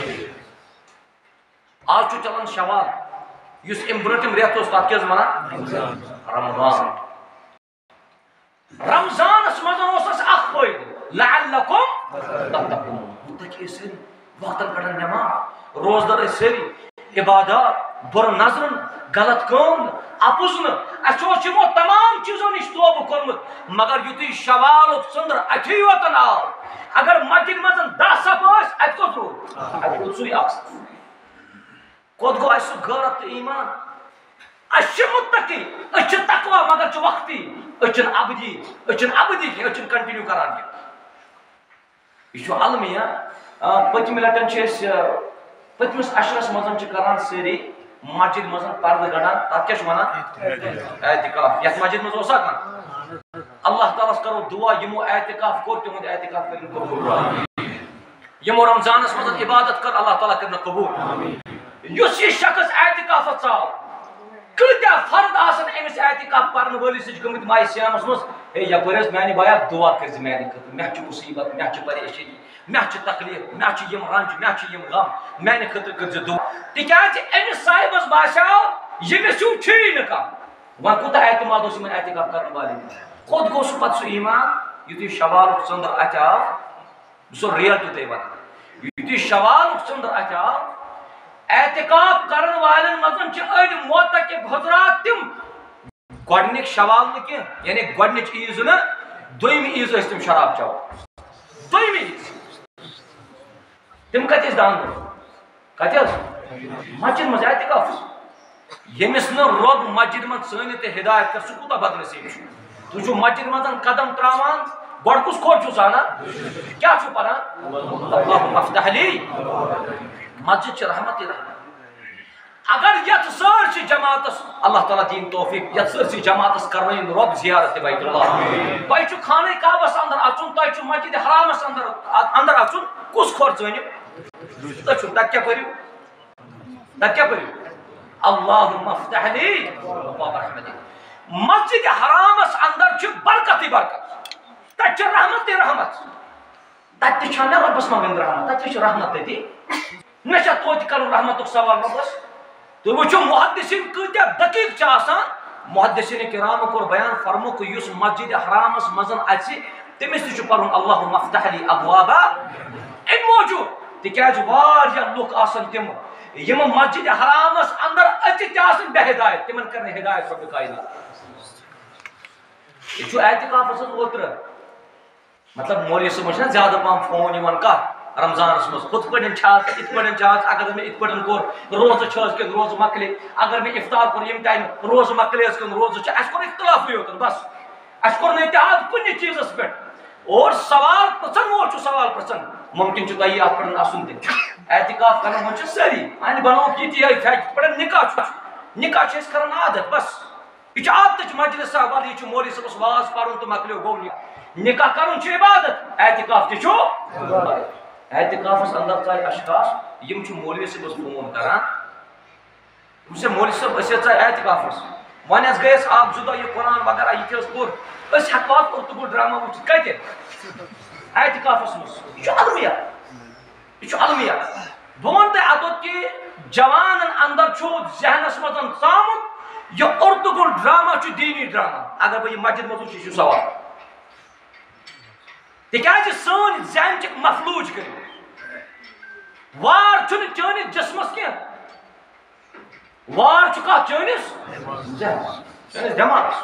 آج چھ چلان شوال یس ام برٹم ریت اس تات کیاز منا رمضان رمضان اس مزن اس اخ فائدہ لعلکم تتقون تکي سری وقتن کڑن نماز روزدار سری عبادات بر نظرن غلط کام اپزن اچھو چمو تمام چیزوں نش توبہ کورمت مگر یتھی شوال ژندر اتھی وتن آو اگر مسجد مزن دہ صف اس ات کوت رو ات کوت سوی اکس کوت گو اس غیرت ایمان اش متقی اچ تقوا مگر چ وقتی اچن ابدی اچن ابدی اچن کنٹینیو کران یہ چھ علمیہ پتم لٹن چھ اس پتمس اشرس مزن چھ کران سری مسجد مزن پرد گڑان تک کیا ونان اعتکاف یت مسجد مز اوسا کان اللہ تعالیٰ کرو دعا یمو اعتکاف کور تمہد اعتکاف کرن قبول یمو رمضانس مزن عبادت کر اللہ تعالیٰ کرن قبول یس یہ شخص اعتکاف ژاو کتیا فرد آسن امس اعتکاف کرن وٲلِس سۭتۍ گٔمٕتۍ ماہِ سیامس مز ہے یپٲرۍ حظ میانہِ بایا دعا کٔرزِ میانہِ خٲطرٕ مےٚ چھِ مُصیبت مےٚ چھِ پریشٲنی مےٚ چھِ تکلیف مےٚ چھِ یِم رنج مےٚ چھِ یِم غم میانہِ خٲطرٕ کٔرزِ دعا تِکیازِ أمِس صاحبس باسیو ییٚمِس ہیوٗ چھُیی نہٕ کانٛہہ وۄنۍ کوٗتاہ اعتماد اوس یِمن اعتکاف کرن والٮ۪ن کوٚت گوٚو سُہ پتہٕ سُہ ایٖمان یُتھُے شوالُک ژٔنٛدٕر اَتھِ آو سُہ ریل تہِ تۄہہِ وَنان یُتھُے شوالُک ژٔنٛدٕر اَتھِ آو اعتکاف کرن والٮ۪ن منٛز چھِ أڑۍ معتکف حضرات تِم گۄڈنِکۍ شوال نہٕ کینٛہہ یعنی گۄڈنِچ عیٖز نہٕ دوٚیمہِ عیٖز ٲسۍ تِم شراب چٮ۪وان دوٚیمہِ عیٖز تِم کتہِ ٲسۍ دان کتہِ حظ مسجد منٛز اعتکاف ییٚمِس نہٕ رۄب مسجد منٛز ژٲنِتھ تہِ ہدایت کر سُہ کوٗتاہ بدنصیٖب چھُ تُہۍ چھِو مسجد منٛز قدم تراوان گۄڈٕ کُس کھوڑ چھُس انان کیٛاہ چھُو پران اللہُم افتح لی مسجد چھِ رحمتٕے رحمت اگر یتھ سٲرسٕے جماعتس اللہ تعالیٰ دین توفیق یتھ سٲرسٕے جماعتس کرنٲیِن رۄب زیارت بیت اللہ تۄہہِ چھُ خانہ کعبس اندر اژُن تۄہہِ چھُ مسجد حرامس اندر اندر اژُن کُس کھوڑ ژٲنِو تُہۍ چھُو تتہِ کیٛاہ پٔرِو تتہِ کیٛاہ پٔرِو اللہُم افتح لی ابواب رحمتک مسجد حرامس اندر چھِ برکتٕے برکت تتہِ چھِ رحمتٕے رحمت تتہِ تہِ چھا مےٚ رۄبس منٛگٕنۍ رحمت تتہِ چھِ رحمت تٔتی مےٚ چھا توتہِ کرُن رحمتُک سوال رۄبس تُہۍ وٕچھِو محدثیٖن کۭتیاہ دقیٖق چھِ آسان محدثیٖنِ کرامو کوٚر بیان فرموُکھ یُس مسجد حرامس منٛز اژِ تٔمِس تہِ چھُ پرُن اللہُم افتح لی ابوابا امہِ موٗجوٗب تِکیازِ واریاہ لُکھ آسن تِم یِم مسجد حرامس اندر اژِ تہِ آسن بے ہدایت تِمن کر نہٕ ہدایت رۄبِ کاینات یہِ چھُ اعتکافس منٛز اوترٕ مطلب مولوی صٲبن چھُنہ زیادٕ پہم فون یِوان کتھ رمضان مز خود پہ ات پہ اگر میں ات پہ کور روز کن روز مکلے اگر میں افطار کور یم ٹائم روز مکلے کن روز اس کور اختلاف یوتن بس اس کور اتحاد کن چیزس پہ اور سوال پرچن وول سوال پرچن ممکن تھی ات پہ آسن تہ اعتکاف کرن وون ساری ان بنو یہ پہ نکاح نکاح کران عادت بس یہ عادت مجلس ول یہ مولوی صاحبس واز پرن تو مکلیو گو نکاح کرن عبادت اعتکاف تہ اعتکافس اندر ژاے اشخاص یم مولوی صاحبس فون کران سے مولوی صاحب اس ژاے اعتکافس ون گئے آپ زٕ دۄہ یہ قرآن وغیرہ یہ پور اس ہیکوا اردو ڈرامہ وچھت کتہ اعتکافس مز یہ المیہ یہ المیہ بہ ون تہ اتوت کہ جوانن اندر ذہنس مز ژامت یہ اردو ڈرامہ دینی ڈرامہ اگر بہ یہ مسجد مز یہ سوال تکیازِ سٲنۍ ذہن چھِ مفلوٗج کٔرِتھ وار چھُنہٕ چٲنِس جسمس کینٛہہ وار چھُ کتھ چٲنِس ذہنس چٲنِس دٮ۪ماغس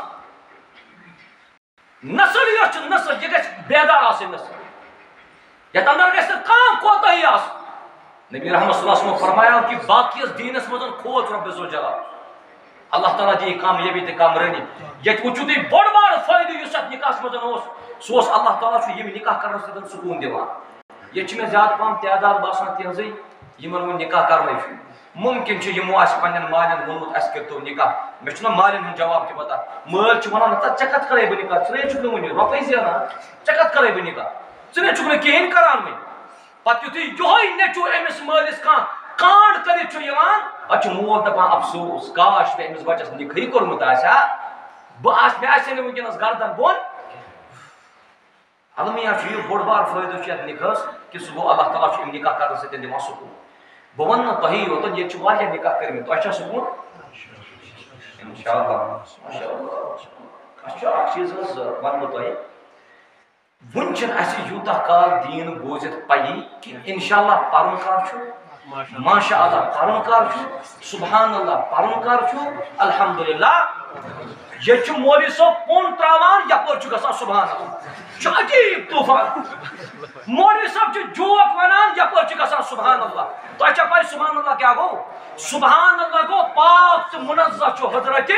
نسل یۄس چھِ نسل یہِ گژھِ بیدار آسٕنۍ نسل یتھ اندر گژھِ نہٕ کانٛہہ کوتاہی آسٕنۍ نبی رحمت صلی اللہ علیہ وسلم فرمایا کہ باقیس دینس منٛز کھوژ رۄب ذوالجلال اللہ تعالیٰ دی کامیٲبی تہٕ کامرٲنی ییٚتہِ وٕچھِو تُہۍ بوٚڑ بارٕ فٲیدٕ یُس اتھ نکاحس منٛز اوس سُہ اوس اللہ تعالیٰ چھُ ییٚمہِ نکاح کرنہٕ سۭتۍ سکوٗن دِوان ییٚتہِ چھِ مےٚ زیادٕ پہم تعداد باسان تِہنٛزٕے یِمن وۄنۍ نکاح کرنٕے چھُ ممکن چھُ یِمو آسہِ پننٮ۪ن مالٮ۪ن ووٚنمُت اَسہِ کٔرۍتو نکاح مےٚ چھُنہ مالٮ۪ن ہُنٛد جواب تہِ پتہ مٲلۍ چھُ ونان نہ ژےٚ کتھ کرے بہٕ نکاح ژٕ نے چھُکھ نہٕ وُنہِ رۄپے زینان ژےٚ کتھ کرے بہٕ نکاح ژٕ نے چھُکھ نہٕ کِہیٖنۍ کران وۄنۍ پتہٕ یُتھُے یِہوے نیٚچوٗ أمِس مٲلِس کانٛہہ کانٛڈ کٔرِتھ چھُ یِوان پتہٕ چھُ مول دپان افسوس کاش مےٚ أمِس بچس نِکہٕے کوٚرمُت آسہِ ہا بہٕ آسہِ مےٚ آسہِ ہے نہٕ وٕنکٮ۪نس گردن بۄن المیہ یہ بوڑ بار فائدہ یتھ نکاحس کہ سہ گو اللہ تعالیٰ امہ نکاح کرنے سۭتۍ دِوان سکوٗن بہٕ ونہٕ نہٕ تۄہی یوتن ییٚتہِ چھِ واریاہ نکاح کٔرمٕتۍ تۄہہِ چھا سکوٗن انشاءاللہ اچھا اکھ چیٖز حظ ونہٕ بہٕ تۄہہِ وُنہِ چھُنہٕ اَسہِ یوٗتاہ کال دیٖن بوٗزِتھ پَیی کہِ انشاءاللہ پرُن کر چھُ ماشاء اللہ پرُن کر چھُ سبحان اللہ پرُن کر چھُ الحمدللہ یہ چھُ مولوی صٲب پوٚن تراوان یپٲرۍ چھُ گژھان سبحان اللہ چھُ عجیٖب طوٗفان مولوی صٲب چھُ جوک ونان یپٲرۍ چھُ گژھان سبحان اللہ تۄہہِ چھا پاے سبحان اللہ کیٛاہ گوٚو سبحان اللہ گوٚو پاک تہٕ مُنزہ چھُ حضرتِ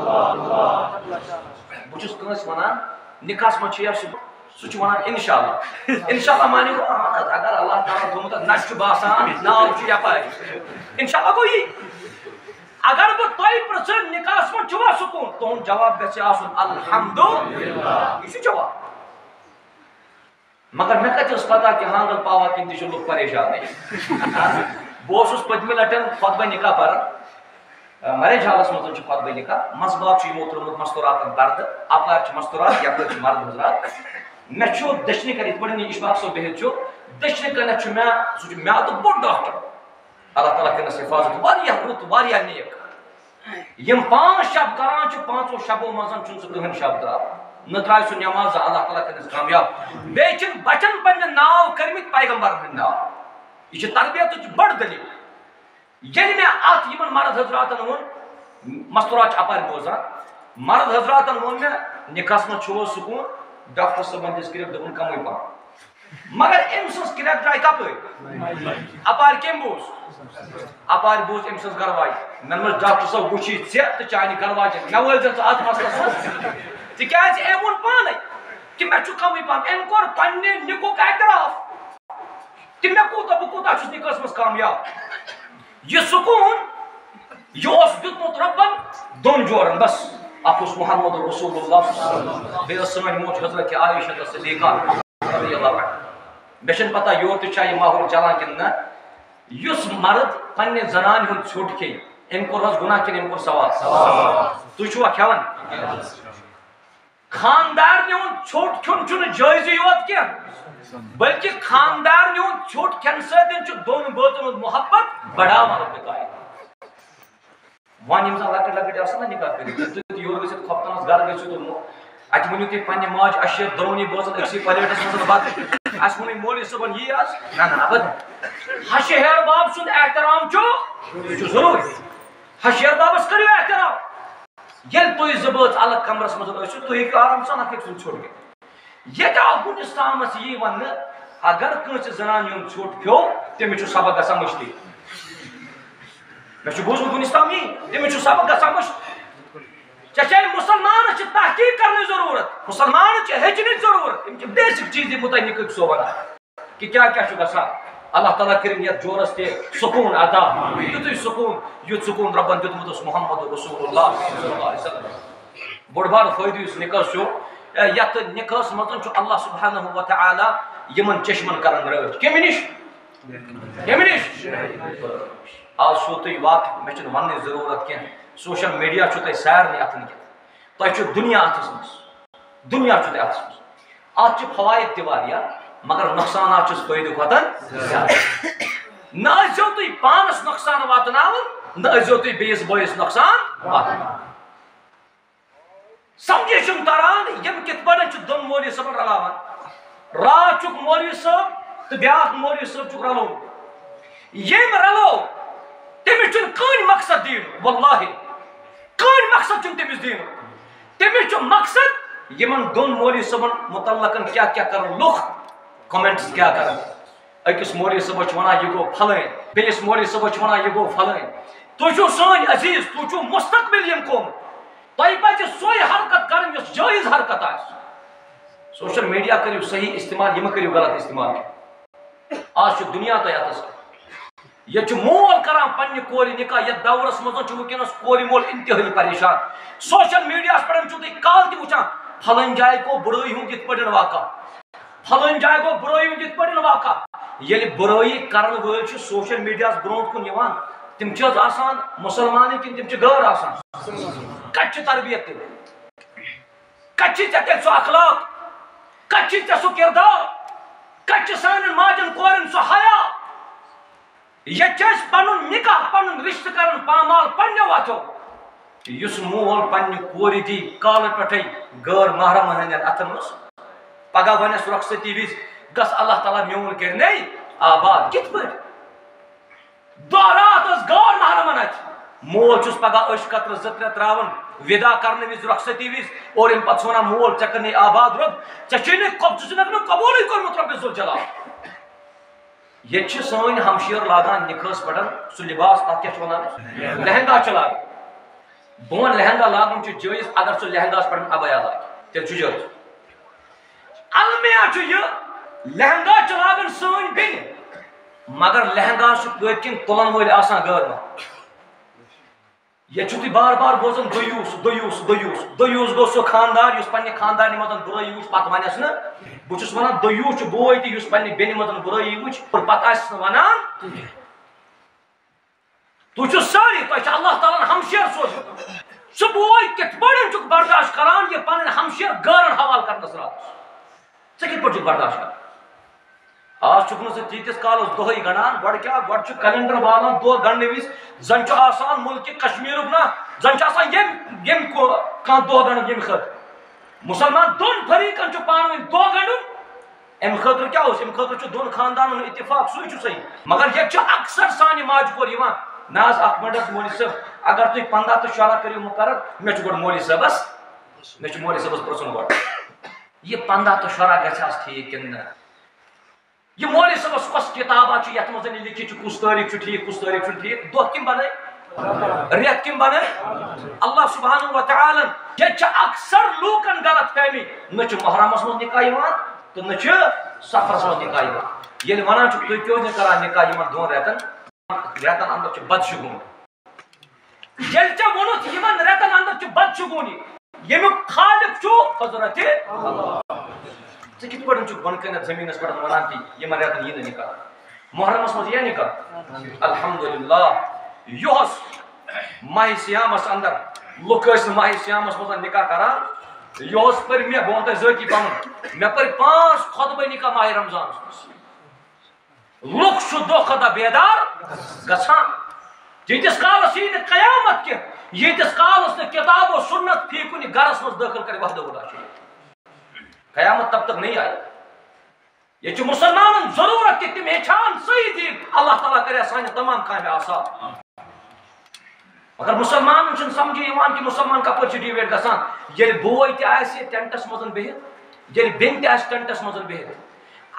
بہٕ چھُس کٲنٛسہِ ونان نکاحس منٛز چھُ یا سُہ چھُ ونان انشاءاللہ انشاءاللہ معنی گوٚو اگر اللہ تعالیٰ تھوٚومُت نہ چھُ باسان ناو چھُ یپٲرۍ انشاءاللہ گوٚو یی اگر بہٕ تۄہہِ پرژھٕ نکاحس منٛز چھُوا سکوٗن تُہُنٛد جواب گژھِ آسُن الحمدُللہ یہِ چھُ جواب مگر مےٚ کتہِ ٲس پتہ کہ ہانگل پاوا کِنۍ تہِ چھِ لُکھ پریشانٕے بہٕ اوسُس پٔتمہِ لٹہِ خۄطبہ نکاح پران مریج حالس منٛز چھُ خۄطبہ نکاح منٛزباگ چھُ یِمو ترٛوومُت مستوٗراتن پردٕ اپارِ چھِ مستوٗرات یپٲرۍ چھِ مرد حضرات مےٚ چھُ دٔچھنہِ کنہِ یِتھ پٲٹھۍ یہِ اِشفاق صٲب بِہِتھ چھُ دٔچھنہِ کَنٮ۪تھ چھُ مےٚ سُہ چھُ میادُک بوٚڑ ڈاکٹر اللہ تعالیٰ کٔرنَس حِفاظت واریاہ رُت واریاہ نیک یم پانٛژھ شب کران چھُ پانٛژو شبو منٛز چھُنہٕ سُہ کٕہٕنۍ شب تراوان نہ ترٛایہِ سُہ نٮ۪ماز اللہ تعالیٰ کٔرنَس کامیاب بیٚیہِ چھِنہٕ بچن پنٕنہِ ناو کٔرمٕتۍ پیغمبرن ہٕنٛدۍ ناو یہ چھِ تربیتٕچ بٔڑ دٔلیٖل ییٚلہِ مےٚ اتھ یِمن مرد حضراتن ووٚن مستوٗرات چھِ اپارِ بوزان مرد حضراتن ووٚن مےٚ نکاحس منٛز چھُوا سکوٗن ڈاکٹر صٲبن دِژ کرٛیٚکھ دوٚپُن کمٕے پہم مگر أمۍ سٕنٛز کرٛیٚکھ درٛاے کپٲرۍ اپارِ کٔمۍ بوز اپارِ بوز أمۍ سٕنٛز گرواجہِ مےٚ دوٚپمس ڈاکٹر صٲب وٕچھی ژےٚ تہٕ چانہِ گرواجہِ مےٚ وٲلۍزٮ۪ن ژٕ اتھ مسلس تِکیٛازِ أمۍ ووٚن پانے کہ مےٚ چھُ کمٕے پہم أمۍ کوٚر پننہِ نِکُک اعتراف کہ مےٚ کوٗتاہ بہٕ کوٗتاہ چھُس نکاحس منٛز کامیاب یہِ سکوٗن یہِ اوس دیُتمُت رۄبن دۄن جورن بس اکھ اوس محمد رسول اللہ بیٚیہِ ٲس سٲنۍ موج حضرت عایشہ صدیقہ رضی اللہ عنہا مےٚ چھنہٕ پتہ یورٕ تہِ چھا یہِ ماحول چلان کِنہٕ نہ یُس مرد پننہِ زنانہِ ہُنٛد ژھوٚٹ کھیٚیہِ أمۍ کوٚر حظ گُناہ کِنہٕ أمۍ کوٚر ثواب تُہۍ چھُوا کھٮ۪وان خاندارنہِ ہُنٛد ژھوٚٹ کھیوٚن چھُنہٕ جٲیزٕے یوت کینٛہہ بلکہِ خاندارنہِ ہُنٛد ژھوٚٹ کھٮ۪نہٕ سۭتۍ چھُ دۄن بٲژن ہُنٛد محبت بڑاوان رۄبہِ تعالیٰ وۄنۍ یِم زن لۄکٕٹۍ لۄکٕٹۍ آسان نہ نکاح کٔرِتھ تُہۍ یورٕ گٔژھِتھ خۄفتنس گرٕ گٔژھِو تہٕ اتہِ ؤنِو تُہۍ پننہِ ماجہِ اشیت دۄنوٕنی بٲژن أکسٕے پلیٹس منٛز بتہٕ اسہِ ووٚنُے مولوی صٲبن یی آز نہ نہ ابد ہشہِ ہیر باب سُنٛد احترام چھُ یہِ چھُ ضروٗری ہشہِ ہیر بابس کٔرِو احترام ییٚلہِ تُہۍ زٕ بٲژ الگ کمرس منٛز ٲسِو تُہۍ ہیٚکِو آرام سان اکھ أکۍ سُنٛد ژھوٚٹ کھٮ۪تھ ییٚتہِ آو کُنِس تامس یی وننہٕ اگر کنس زنان یون ژھوٹ پھیو تمس سبق گژھان مشتی مے بوزمت ونس تام یہ تمس سبق گژھان مشت چچے مسلمان چھ تحقیق کرنے ضرورت مسلمان چھ ہچنچ ضرورت ام چھ بیسک چیز متعلق سو ونان کہ کیا کیا چھ گژھان اللہ تعالیٰ کرم یتھ جورس تے سکون عطا یتھے سکون یُتھ سکون ربن دیتمت اس محمد رسول اللہ صلی اللہ علیہ وسلم بوڑ بار فائدہ اس نکاح چھ یتھ نکاحس مزن چھ اللہ سبحانہ و تعالیٰ یمن چشمن کرن رٲچھ کمہِ نش کمہِ نش آز چھو تُہۍ واقف مےٚ چھنہٕ وننٕچ ضروٗرت کینٛہہ سوشل میڈیا چھو تۄہہِ سارنٕے اتھن کٮ۪تھ تۄہہِ چھُ دُنیا اتھس منٛز دُنیا چھُ تۄہہِ اتھس منٛز اتھ چھِ فوائد تہِ واریاہ مگر نقصانات چھُس فٲیدٕ کھۄتہٕ زیادٕ نہ ٲسۍزیو تُہۍ پانس نۄقصان واتناوان نہ ٲسۍزیو تُہۍ بیٚیِس بٲیِس نۄقصان واتناوان سمجھے چھُنہٕ تران یِم کِتھ پٲٹھۍ چھِ دۄن مولوی صٲبن رلاوان رات چھُکھ مولوی صٲب تہٕ بیٛاکھ مولوی صٲب چھُکھ رلومُت ییٚمۍ رلو تٔمِس چھُنہٕ کٕہٕنۍ مقصد دیٖنُک واللہ کٕہٕنۍ مقصد چھُنہٕ تٔمِس دیٖنُک تٔمِس چھُ مقصد یِمن دۄن مولوی صٲبن متعلقن کیٛاہ کیٛاہ کرن لُکھ کمنٹس کیا کرن أکِس مولوی صٲبس چھِ ونان یہِ گوٚو پھلٲنۍ بیٚیِس مولوی صٲبس چھِ ونان یہِ گوٚو پھلٲنۍ تُہۍ چھِو سٲنۍ عزیٖز تُہۍ چھِو مستقبل ییٚمۍ کوٚمُت تۄہہِ پزِ سۄے حرکت کرٕنۍ یۄس جٲیز حرکت آسہِ سوشل میڈیا کٔرِو صحیح استعمال یہِ مہٕ کٔرِو غلط استعمال آز چھُ دُنیا تۄہہِ اتھس ییٚتہِ چھُ مول کران پننہِ کورِ نکاح یتھ دورس منٛز چھُ ؤنکیٚنس کورِ مول انتہٲیی پریشان سوشل میڈیاہس پٮ۪ٹھ چھُو تُہۍ کالہٕ تہِ وٕچھان پھلٲنۍ جایہِ گوٚو بُرٲیی ہُنٛد یِتھ پٲٹھۍ واقع پھلٲنۍ جایہِ گوٚو بُرٲیی ہُنٛد یِتھ پٲٹھۍ واقع ییٚلہِ بُرٲیی کرن وٲلۍ چھِ سوشل میڈیاہس برونٛٹھ کُن یِوان تِم چھِ حظ آسان مُسلمانٕے کِنہٕ تِم چھِ غٲر آسان کتہِ چھِ تربیت تیٚلہِ کتہِ چھِ ژےٚ تیٚلہِ سُہ اخلاق کتہِ چھِ ژےٚ سُہ کردار کتہِ چھِ سانٮ۪ن ماجٮ۪ن کورٮ۪ن سُہ حیا ییٚتہِ چھِ أسۍ پنُن نکاح پنُن رشتہٕ کران پامال پننیو اتھو یُس مول پننہِ کورِ دی کالہٕ پٮ۪ٹھے غٲر محرمن ہٕنٛدٮ۪ن اتھن منٛز پگاہ ونٮ۪س رۄخصتی وِزِ گژھ اللہ تعالیٰ میون کرنے آباد کِتھ پٲٹھۍ دۄہ رات ٲس غٲر محرمن اتھِ مول چھُس پگاہ أچھ قطرٕ زٕ ترٛےٚ تراوان ودا کرنہٕ وِزِ رۄخصتی وِزِ اور امہِ پتہٕ چھُ ونان مول ژےٚ کٔرنٕے آباد رۄب ژےٚ چھُے نہٕ ژٕ چھُنکھ نہٕ قبوٗلٕے کوٚرمُت رۄبہِ ذوالجلال ییٚتہِ چھِ سٲنۍ ہمشیر لاگان نِکاحس پٮ۪ٹھ سُہ لباس تتھ کیٛاہ چھِ ونان لہنگا چھِ لاگان بہٕ ونہٕ لہنگا لاگُن چھُ جٲیز اگر سُہ لہنگاہس پٮ۪ٹھ ابیا لاگہِ تیٚلہِ چھُ جٲیز المیہ چھُ یہِ لہنگا چھِ لاگان سٲنۍ بیٚنہِ مگر لہنگا چھُ پٔتۍ کِنۍ تُلن وٲلۍ آسان غٲر محرم ییٚتہِ چھُو تُہۍ بار بار بوزان دوٚیوٗس دوٚیوٗس دوٚیوٗس دوٚیوٗس گوٚو سُہ خاندار یُس پننہِ خاندارنہِ منٛز بُرٲیی وٕچھ پتہٕ ونٮ۪س نہٕ بہٕ چھُس ونان دوٚیوٗس چھُ بوے تہِ یُس پننہِ بیٚنہِ منٛز بُرٲیی وٕچھ اور پتہٕ آسٮ۪س نہٕ ونان تُہۍ چھِو سٲری تۄہہِ چھُ اللہ تعالیٰ ہن ہمشیر سوزمُت سُہ بوے کِتھ پٲٹھۍ چھُکھ برداشت کران یہِ پنٕنۍ ہمشیر غٲرن حوالہٕ کرنس راتس ژٕ کِتھ پٲٹھۍ چھُکھ برداشت کران آز چھُکھ نہٕ ژٕ تیٖتِس کالس دۄہے گنڈان گۄڈٕ کیٛاہ گۄڈٕ چھُ کیلنڈر والان دۄہ گنڈنہٕ وِزِ زن چھُ آسان مُلکہِ کشمیٖرُک نہ زن چھُ آسان ییٚمہِ ییٚمہِ کانٛہہ دۄہ گنڈُن ییٚمہِ خٲطرٕ مسلمان دۄن فریٖقن چھُ پانہٕ ؤنۍ دۄہ گنڈُن امہِ خٲطرٕ کیٛاہ اوس امہِ خٲطرٕ چھُ دۄن خاندانن ہُنٛد اتفاق سُے چھُ صحیح مگر ییٚتہِ چھُ اکثر سانہِ ماجہِ کور یِوان نہ حظ اکھ مِنٹ مولوی صٲب اگر تُہۍ پنٛداہ تہٕ شُراہ کٔرِو مُقرر مےٚ چھُ گۄڈٕ مولوی صٲبس مےٚ چھُ مولوی صٲبس پرٛژھُن گۄڈٕ یہِ پنٛداہ تہٕ شُراہ گژھِ حظ ٹھیٖک کِنہٕ نہ یہ مولوی صٲبس کۄس کِتابا چھِ یتھ منٛز یہِ لیکھِتھ چھُ کُس تٲریٖخ چھُ ٹھیٖک کُس تٲریٖخ چھُنہٕ ٹھیٖک دۄہ کٔمۍ بنٲے رٮ۪تھ کٔمۍ بنٲے اللہ سبحانہ و تعالیٰ ییٚتہِ چھِ اکثر لوٗکن غلط فہمی نہ چھُ محرمس منٛز نکاح یِوان تہٕ نہ چھُ سفرس منٛز نکاح یِوان ییٚلہِ ونان چھُکھ تُہۍ کیٛازِ نہٕ کران نکاح یِمن دۄن رٮ۪تن رٮ۪تن انٛدر چھُ بدشگوٗنی ییٚلہِ ژےٚ ووٚنُتھ یِمن رٮ۪تن انٛدر چھُ بدشگوٗنی ییٚمیُک خالق چھُ حضرت ژٕ کِتھ پٲٹھۍ چھُکھ بۄنہٕ کَنٮ۪تھ زٔمیٖنس پٮ۪ٹھ ونان کہِ یِمن رٮ۪تن یی نہٕ نکاح محرمس منٛز یِیا نکاح الحمدللہ یُہُس ماہِ سیامس انٛدر لُکھ ٲسۍ نہٕ ماہِ سیامس منٛز نکاح کران یُہُس پٔرۍ مےٚ بہٕ ونہٕ تۄہہِ ذٲتی پنُن مےٚ پٔرۍ پانٛژھ خۄطبہٕ نکاح ماہِ رمضانس منٛز لُکھ چھُ دۄہ کھۄتہٕ دۄہ بیدار گژھان ییٖتِس کالس یی نہٕ قیامت کینٛہہ ییٖتِس کالس نہٕ کِتاب و سُنت فی کُنہِ گرس منٛز دٲخل کرِ وحدہ ولا شریٖک قیامت تب تک نہیں آئی یہ چھُ مسلمانن ضرورت کہ تم ہیٚچھان صحیح دین اللہ تعالیٰ کرے سانہِ تمام کامہِ آسان مگر مسلمانن چھُنہٕ سمجھی یِوان کہ مسلمان کپٲرۍ چھِ ڈیویٹ گژھان ییٚلہِ بوے تہِ آسہِ ٹینٹس منٛز بِہِتھ ییٚلہِ بیٚنہِ تہِ آسہِ ٹینٹس منٛز بِہِتھ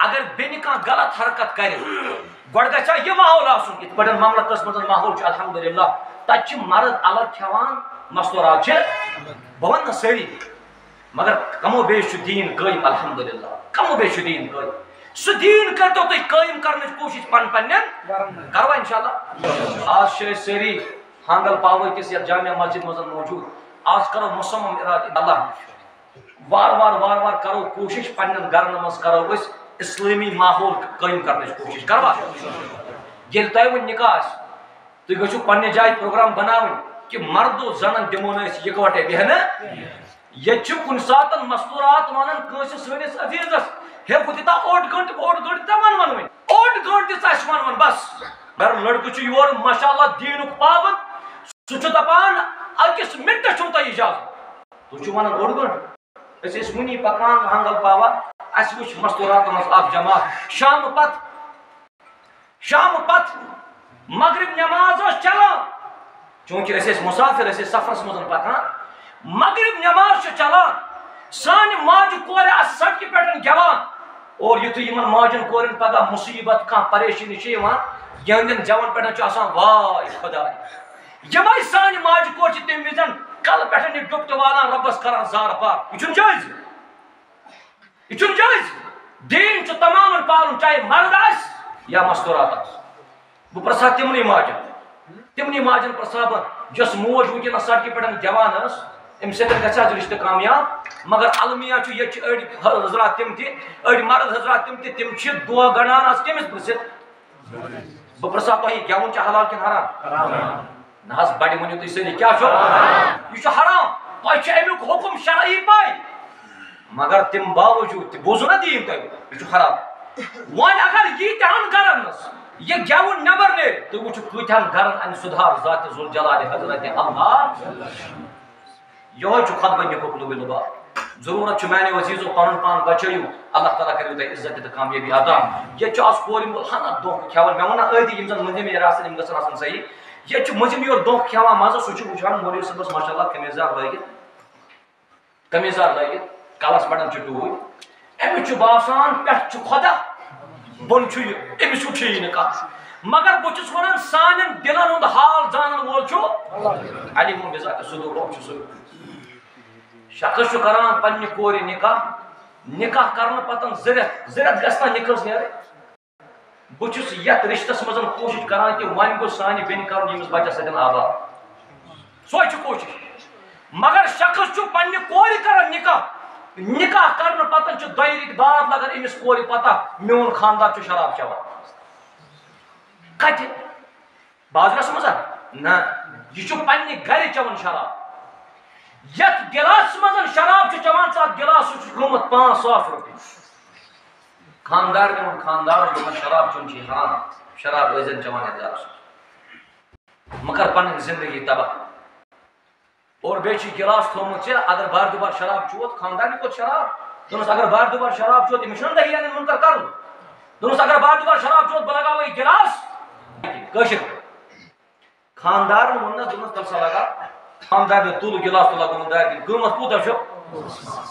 اگر بین کا غلط حرکت کرے گوڑ گژھا یہ ماحول آسن ات پٹن مملکت مزن ماحول چھ الحمدللہ تت مرد الگ کھیوان مستورات بہ ون سری مگر کمو بیش دین قائم الحمدللہ کمو بیش دین قائم سہ دین کرتو تھی قائم کرنے کوشش پن پن کروا انشاءاللہ آج چھ سری ہانگل پاوی کس یا جامع مسجد مزن موجود آج کرو مصمم ارادہ اللہ وار وار وار وار کرو کوشش پنن گرن مز کرو اس اسلامی ماحول قائم کرنے کوشش کروا یل تہ ون نکاح تھی گھو پنہ جائے پروگرام بناون کہ مرد و زنن دمو یکوٹے بہن یہ کن سات مستورات ونان کنس سنس عزیزس ہے بہ دتا اوٹ گنٹ اوٹ گنٹ ژے ون ون اوٹ گنٹ دس ون ون بس مگر لڑکہ یور ماشاء اللہ دینک پابند سہ دپان اکس منٹس چھو تہ اجازت تھی ونان اوٹ گنٹ اس اس منی پکان ہانگل پاوا اس وچ مستورات مز اخ جماعت شام پت شام پت مغرب نماز اس چلان چونکہ اس مسافر اس سفرس مزن پکان مغرب نماز چلان سان ماج کور اس سڑکہ پہ گوان اور یتھ یمن ماجن کورن پگہ مصیبت کان پریشانی چھ یوان یہندن جوان پہ آسان واے خدا یمے سان ماج کور چھ تم وزن کل پہ ڈپٹ والان ربس کران زار پار یہ جائز یہ جائز دین چھ تمام پالن چاہے مرد آس یا مستورات آس بہ پرسا تمنی ماجن تمنی ماجن پرسا بہ جس موج ونکس سڑکہ پہ گوان اس ام سر گھا رشتہ کامیاب مگر المیہ یہ اڑ حضرات تم تہ اڑ مرد حضرات تم تہ تم دعا گنان آس کمس پرست بہ پرسا تہ گون حلال کن حرام نہ بڑی ونو تھی سری کیا یہ حرام تہ امیک حکم شرعی پائی مگر تم باوجود بوزو نا دین تہ یہ حرام ون اگر یہ تہن گرن یہ گون نبر نیرِ تو وچ کتن گرن ان سدھار ذات ذوالجلال حضرت اللہ یہ خطبہ نکوک لوگ لبا ضرورت میانے عزیزو پن پان بچیو اللہ تعالیٰ کرو تہ عزت تو کامیابی عطا یہ آج کور ہنا دھوکہ کھیوان مے ونا عادی یم زن مندم راسن یم گھن آسن صحیح یہ مزم یور دھوکہ کھیوان مزہ سہ وچان مولوی صبس ماشاء اللہ قمیضار لگت قمیضار لگت کلس پڑان ٹوٹ امس باسان پہ خدا بن امس ٹھی کت مگر بہت ونان سان دلن ہند حال زانن وول علی من بذات صدور سہ شخص کران پنہ کور نکاح نکاح کرنے پتن زرت زرت گھنا نکلس نیرے بہت یت رشتس مزن کوشش کران کہ ون گو سانہ بین کر یمس بچس ستن آباد سو کوشش مگر شخص پنہ کور کران نکاح نکاح کرنے پتن دۄیہِ ریتۍ بعد لگان امس کور پتہ میون خاندار شراب چوان کتہ بازرس مزا نا یہ پنہ گھر چوان شراب یت گلاس مزن شراب چوان ثت گلاس گومت پانچ ساس روپیے خاندار دن خاندار دن شراب چون چھ حرام شراب ٲسۍزن چوان یتھ مگر پن زندگی تباہ اور بیچ گلاس تھومت اگر بار دوبار شراب چوت خاندار کھوت شراب دنس اگر بار دوبار شراب چوت امس چھُنہ دہی انن منکر کرن دنس اگر بار دوبار شراب چوت بہ لگاو یہ گلاس کشر خاندار ونس دنس تل سا لگا خاندار تل گلاس تو لگن دار قیمت کوتاہ چھ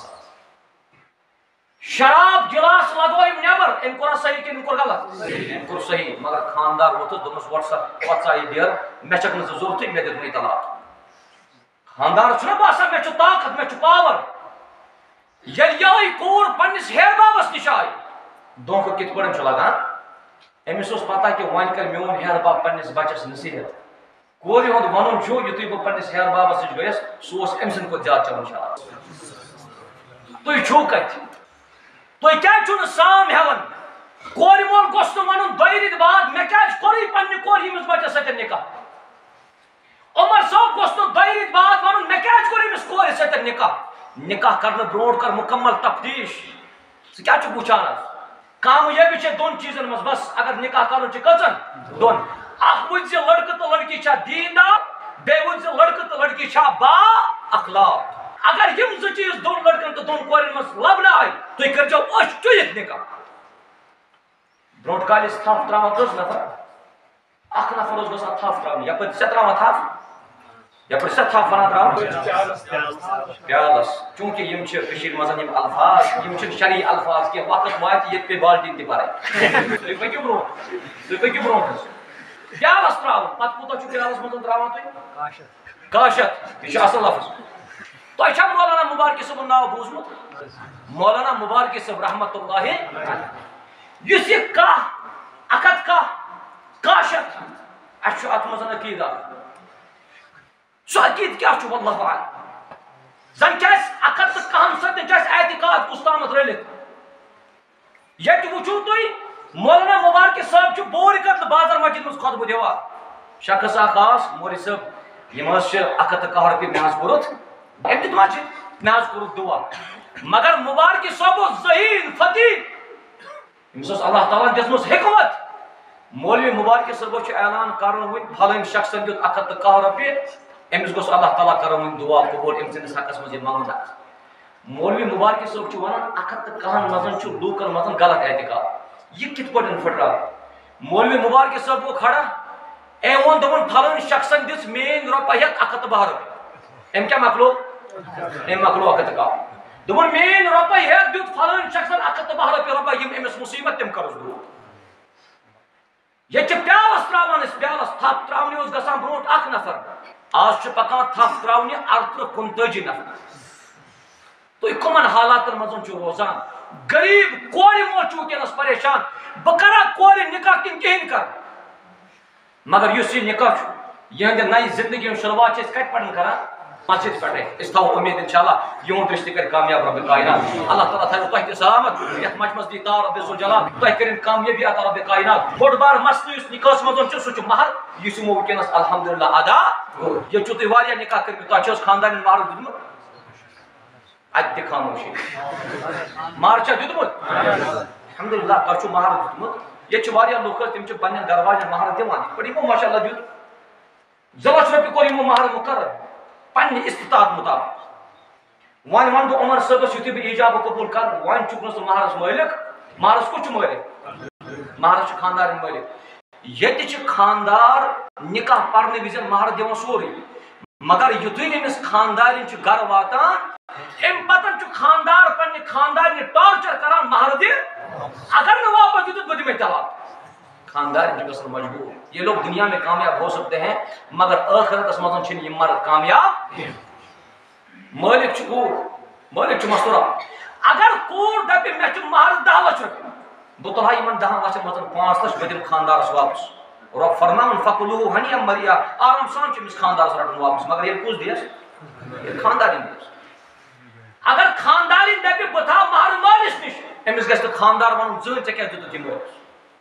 شراب گلاس لگو نبر ام کورا صحیح کن کور غلط ام کور صحیح مگر خاندار ووت دنس واٹس ایپ واٹس ایپ دیر مے چھک نہ ضرورت مے دت نی طلاق خاندار چھُنہ باسان مے چھ طاقت مے چھ پاور ییٚلہِ یہے کور پنس ہیر بابس نش آئی دھوکہ کت پٲٹھۍ چھُ لگان امس اوس پتہ کہ وۄنۍ کر میون ہیر باب پنس بچس نصیحت کورِ ہُنٛد ونُن چھُ یُتھُے بہٕ پنس ہیر بابس نش گٔیس سُہ اوس أمۍ سٕنٛدِ کھۄتہٕ زیادٕ چٮ۪وان شراب تُہۍ چھُو کتہِ تُہۍ کیٛازِ چھُو نہٕ سام ہٮ۪وان کورِ مول گوٚژھ نہٕ ونُن دۄیہِ ریتۍ بعد مےٚ کیٛازِ کوٚرُے پننہِ کورِ ییٚمِس بچس سۭتۍ نکاح عمر صٲب گوٚژھ نہٕ دۄیہِ ریتۍ بعد ونُن مےٚ کیٛازِ کوٚر أمِس کورِ سۭتۍ نکاح نکاح کرنہٕ برونٛٹھ کر مکمل تفتیش ژٕ کیٛاہ چھُکھ وٕچھان حظ کامیٲبی چھےٚ دۄن چیٖزن منٛز بس اگر نکاح کرُن چھُ کٔژن دۄن اکھ وٕچھ زِ لڑکہٕ تہٕ لڑکی چھا دیندار بیٚیہِ وٕچھ زِ لڑکہٕ تہٕ لڑکی چھا با اخلاق اگر یم زٕ چیٖز دۄن لڑکن تہٕ دۄن کورٮ۪ن منٛز لبنہٕ آیہِ تُہۍ کٔرۍزیو أچھ ٹُوِتھ نکاح برونٛٹھ کالہِ ٲسۍ تھپھ تراوان کٔژ نفر اکھ نفر اوس گژھان تھپھ تراونہِ یپٲرۍ ژےٚ تراوان تھپھ یا پر سا تھا فنا تراؤ پیالس چونکہ یم چھ کشیر مزن یم الفاظ یم چھ شرعی الفاظ کے وقت وات یہ پہ بالٹین تی پارے تو پکیو برو تو پکیو برو پیالس تراؤ پت کوتا چھ پیالس مزن تراؤ تو کاشت کاشت یہ اصل لفظ تو اچھا مولانا مبارک صاحب ناو بوزمت مولانا مبارک صاحب رحمت اللہ یس یہ کا اکت کا کاشت اچھو ات مزن عقیدہ سو عقید کیا چھو واللہ عالم زن کیس اکت کہم سدن کیس اعتقاد کستامت رلت یہ وچھو توی مولانا مبارک صاحب چھو بوری قتل بازار مسجد مز خطبہ دیوا شخص خاص موری صاحب یہ مز اکت کہر پہ محاذ کرت امتد مسجد محاذ کرت دعا مگر مبارک صاحب ذہین فتیح امس اللہ تعالیٰ دس حکمت مولوی مبارک صاحب اعلان کرن ون پھلن شخص دیت اکت کہر پہ امس گوس اللہ تعالیٰ کرن دعا قبول ام سندس حقس مز منگا مولوی مبارک صاحب ونان اکت کہن مزن لوکن مزن غلط اعتقاد یہ کت پٹن پھٹرا مولوی مبارک صاحب کو کھڑا اے ون دپن پھلن شخص دس مین رۄپیہِ اکت بہہ رۄپیہِ ام کیا مکلو ام مکلو اکت کہہ دپن مین رۄپیہِ دیت پھلن شخص اکت بہہ رۄپیہِ رۄپیہِ یم امس مصیبت تم کرس دور یہ پیالس تراوان اس پیالس تھپ تراونی اس گسان برونٹ اخ نفر آج پکان تھپ تراونی ارترہ کنتاجی نفر تو یہ کمن حالاتن مزن روزان غریب کور مول ونکس پریشان بہ کرا کور نکاح کن کہین کر مگر اس یہ نکاح یہ نئی زندگی شروعات کت پہ کران مسجد پہ اس تھو امید انشاءاللہ یون رشتہ کر کامیاب رب کائنات اللہ تعالیٰ تھو تہ سلامت یت مجمس دی تار رب ذوالجلال تہ کرن کامیابی عطا رب کائنات بوڑ بار مسئلہ اس نکاح مزن سہ مہر یہ ونکس الحمدللہ ادا یہ تھی واریاہ نکاح کرمت تہ خاندان مہر دیتمت ات خاموشی مہر چھا دیتمت الحمدللہ تہ مہر دیتمت یہ واریاہ لوک تم پنن گھر والن مہر دِوان پہ یمو ماشاء اللہ دیت زٕ لچھ رۄپیہِ کوٚر یمو مہر مقرر پنہ استطاعت مطابق ون ون بہ عمر صٲبس یتھُے بہ ایجاب قبول کر ون چھُکھ نہٕ سُہ مہرس مٲلک مہرس کُس چھُ مٲلک مہرس چھُ خاندارن مٲلک ییٚتہِ چھِ خاندار نکاح پرنہٕ وِزِ مہر دِوان سورُے مگر یتھُے أمِس خاندارن چھُ گرٕ واتان امہِ پتن چھُ خاندار پننہِ خاندارنہِ ٹارچر کران مہر دِ اگر نہٕ واپس دِتُتھ بہٕ دِمے طلاق خاندار گھن مجبور یہ لوگ دنیا میں کامیاب ہو سکتے ہیں مگر آخرت مزن چھن یہ مرد کامیاب مالک کور مالک مستورا اگر کور دپہ مے مہر دہ لچھ رۄپیہِ بہ تلہا یمن دہن لچھن مزن پانچ لچھ بہ دم خاندارس واپس رب فرمان فکلوہ ہنیا مریا آرام سان چھ خاندارس رٹن واپس مگر یہ کس دیس یہ خاندارن دیس اگر خاندارن دپہ بہ تھا مہر مالس نش امس گژھِ نہٕ خاندار ون ژٕ ژےٚ کیٛاہ دِتُتھ یہِ مٲلِس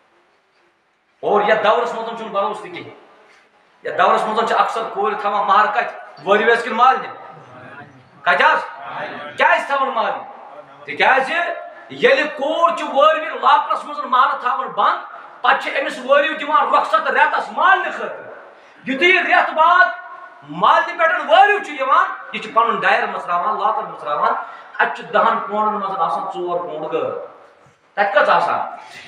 اور یہ دورس مزن چھُنہٕ بروس تہِ کِہیٖنۍ یتھ دورس مزن چھِ اکثر کورِ تھاوان مہر کتہِ وٲرِو حظ کِنہٕ مالنہِ کتہِ حظ کیٛازِ تھاوان مالنہِ تِکیٛازِ ییٚلہِ کور چھِ وٲروِ لاکرس منٛز مہر تھاوان بنٛد پتہٕ چھِ أمِس وٲرِو دِوان رۄخصت رٮ۪تس مالنہِ خٲطرٕ یُتھُے یہِ رٮ۪تھ بعد مالنہِ پٮ۪ٹھ وٲرِو چھُ یِوان یہِ چھُ پنُن ڈایر مژراوان لاکر مژراوان اتہِ چھُ دہن پونڈن منٛز آسان ژور پونڈ گٲڑ تتہِ کٔژ آسان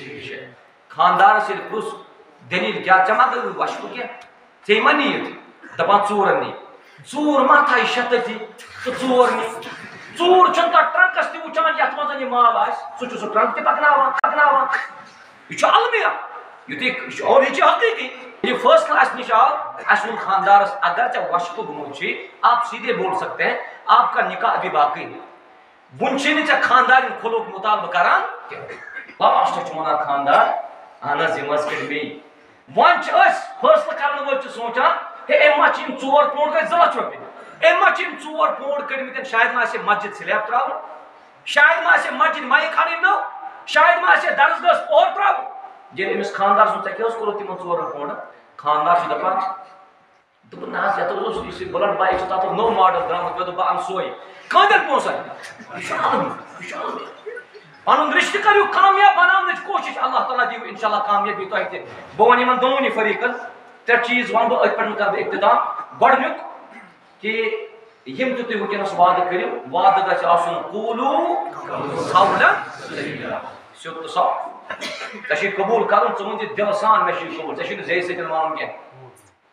خاندارس ییٚلہِ پرُژھ دلیل کیا ژےٚ ما گٔیوٕ وشفہٕ کینٛہہ ژےٚ ما نِیِتھ دپان ژوٗرن نی ژوٗر ما تھایہِ شےٚ تٔتی تہٕ ژور نی ژوٗر چھُنہٕ تتھ ٹرنکس تہِ وٕچھان یتھ منٛز یہِ مال آسہِ سُہ چھُ سُہ ٹرنک تہِ پکناوان پکناوان یہ چھُ المیہ یُتھُے اور یہ چھُ حقیقی یہ فٲصلہٕ اسہِ نِش آو اسہِ ووٚن خاندارس اگر ژےٚ وشفہٕ گوٚمُت چھُے آپ سیدھے بول سکتے ہیں آپ کا نکاح ابھی باقی ہے وُنہِ چھُے نہٕ ژےٚ خاندارن کھُلُک مطالبہٕ کران کینٛہہ لاسٹس چھُ ونان خاندار اہن حظ یِم حظ کٔرۍ بیٚیہِ وۄنۍ چھِ أسۍ فٲصلہٕ کرن وٲلۍ چھِ سونٛچان ہے أمۍ ما چھِ یِم ژور پونٛڈ گٔے زٕ لچھ رۄپیہِ أمۍ ما چھِ یِم ژور پونٛڈ کٔڑمٕتۍ شاید ما آسہِ مسجد سلیب تراوُن شاید ما آسہِ مسجد مایِک اَنٕنۍ نٔو شاید ما آسہِ درسگاہس پوہر تراوُن ییٚلہِ أمِس خاندار سُنٛد ژےٚ کیٛاہ اوس کوٚرُتھ تِمن ژورن پونٛڈن خاندار چھُ دپان دوٚپُن نہ حظ یتھ اوس یُس یہِ بُلٹ بایک چھُ تتھ اوس نوٚو ماڈل درٛامُت مےٚ دوٚپ بہٕ اَنہٕ سۄے کۭتٮ۪ن پونٛسن یہِ چھُ المیہ یہِ چھُ المیہ پنُن رشتہٕ کٔرِو کامیاب بناونٕچ کوٗشش اللہ تعالیٰ دِیِو انشاءاللہ کامیٲبی تۄہہِ تہِ بہٕ ونہٕ یِمن دۄنوٕنی فریٖقن ترٛےٚ چیٖز ونہٕ بہٕ أتھۍ پٮ۪ٹھ کرٕ بہٕ اِختِتام گۄڈٕنیُک کہِ یِم تہِ تُہۍ وٕنکٮ۪نس وعدٕ کٔرِو وعدٕ گژھِ آسُن قوٗلوٗ قولًا سدیٖدا سیوٚد تہٕ صاف ژےٚ چھُے قبوٗل کرُن ژٕ وَن زِ دِلہٕ سان مےٚ چھُ یہِ قبوٗل ژےٚ چھُے نہٕ زیٚیہِ سۭتۍ وَنُن کینٛہہ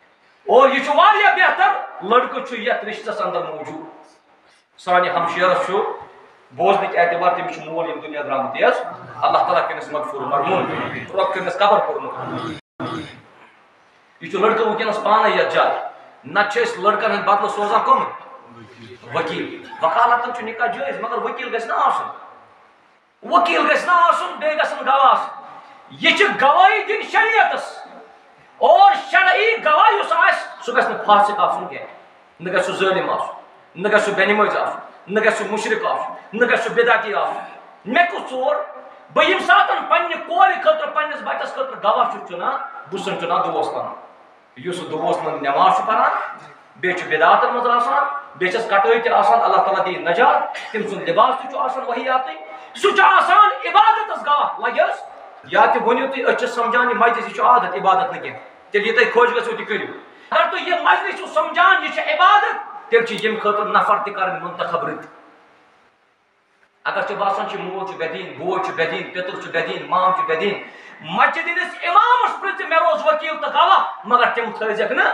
اور یہ واریاہ بہتر لڑکہ یت رشتس اندر موجود سانہ ہمشیرس بوزنک اعتبار تمس مول یم دنیا درامت یس اللہ تعالیٰ کنس مغفور مرمون رب کنس قبر کورمت یہ لڑکہ ونکس پانے یت جائے نت لڑکن ہند بدلہ سوزان کم وکیل وکالتن نکاح جائز مگر وکیل گھس نا آسن وکیل گھس نا آسن بے گھن گواہ آسن یہ گواہی دن شریعتس اور شرعی گواہ اس آس سہ گھس نہ فاسق آسن کی نہ گھس سہ ظالم آسن نہ گھس سہ بے نماز آسن نہ گھس سہ مشرک آسن نہ گھس سہ بدعتی آسن مے کس ژور بہ یم ساتن پنہ کور خاطر پنس بچس خاطر گواہ چھ چنان بہ سن چنان دوست پنن یس دوست من نماز پران بیچ بدعاتن مز آسان بیچس کٹائی تہ آسان اللہ تعالیٰ دی نجات تم سن لباس تہ آسان وہی آتے سہ آسان عبادتس گواہ لگس یا تہ ونیو تھی اچھس سمجھان یہ مجلس یہ عادت عبادت نہ کی تیل یہ تھی خوش گھو تہ کرو اگر تھی یہ مجلس سمجھان یہ عبادت تیل یم خاطر نفر تہ کر منتخب رت اگر ٹھیک باسان مول بدین بوے بدین پتر بدین مام بدین مسجد ہندس امامس پرژ مے روز وکیل تو گواہ مگر تم تھزک نا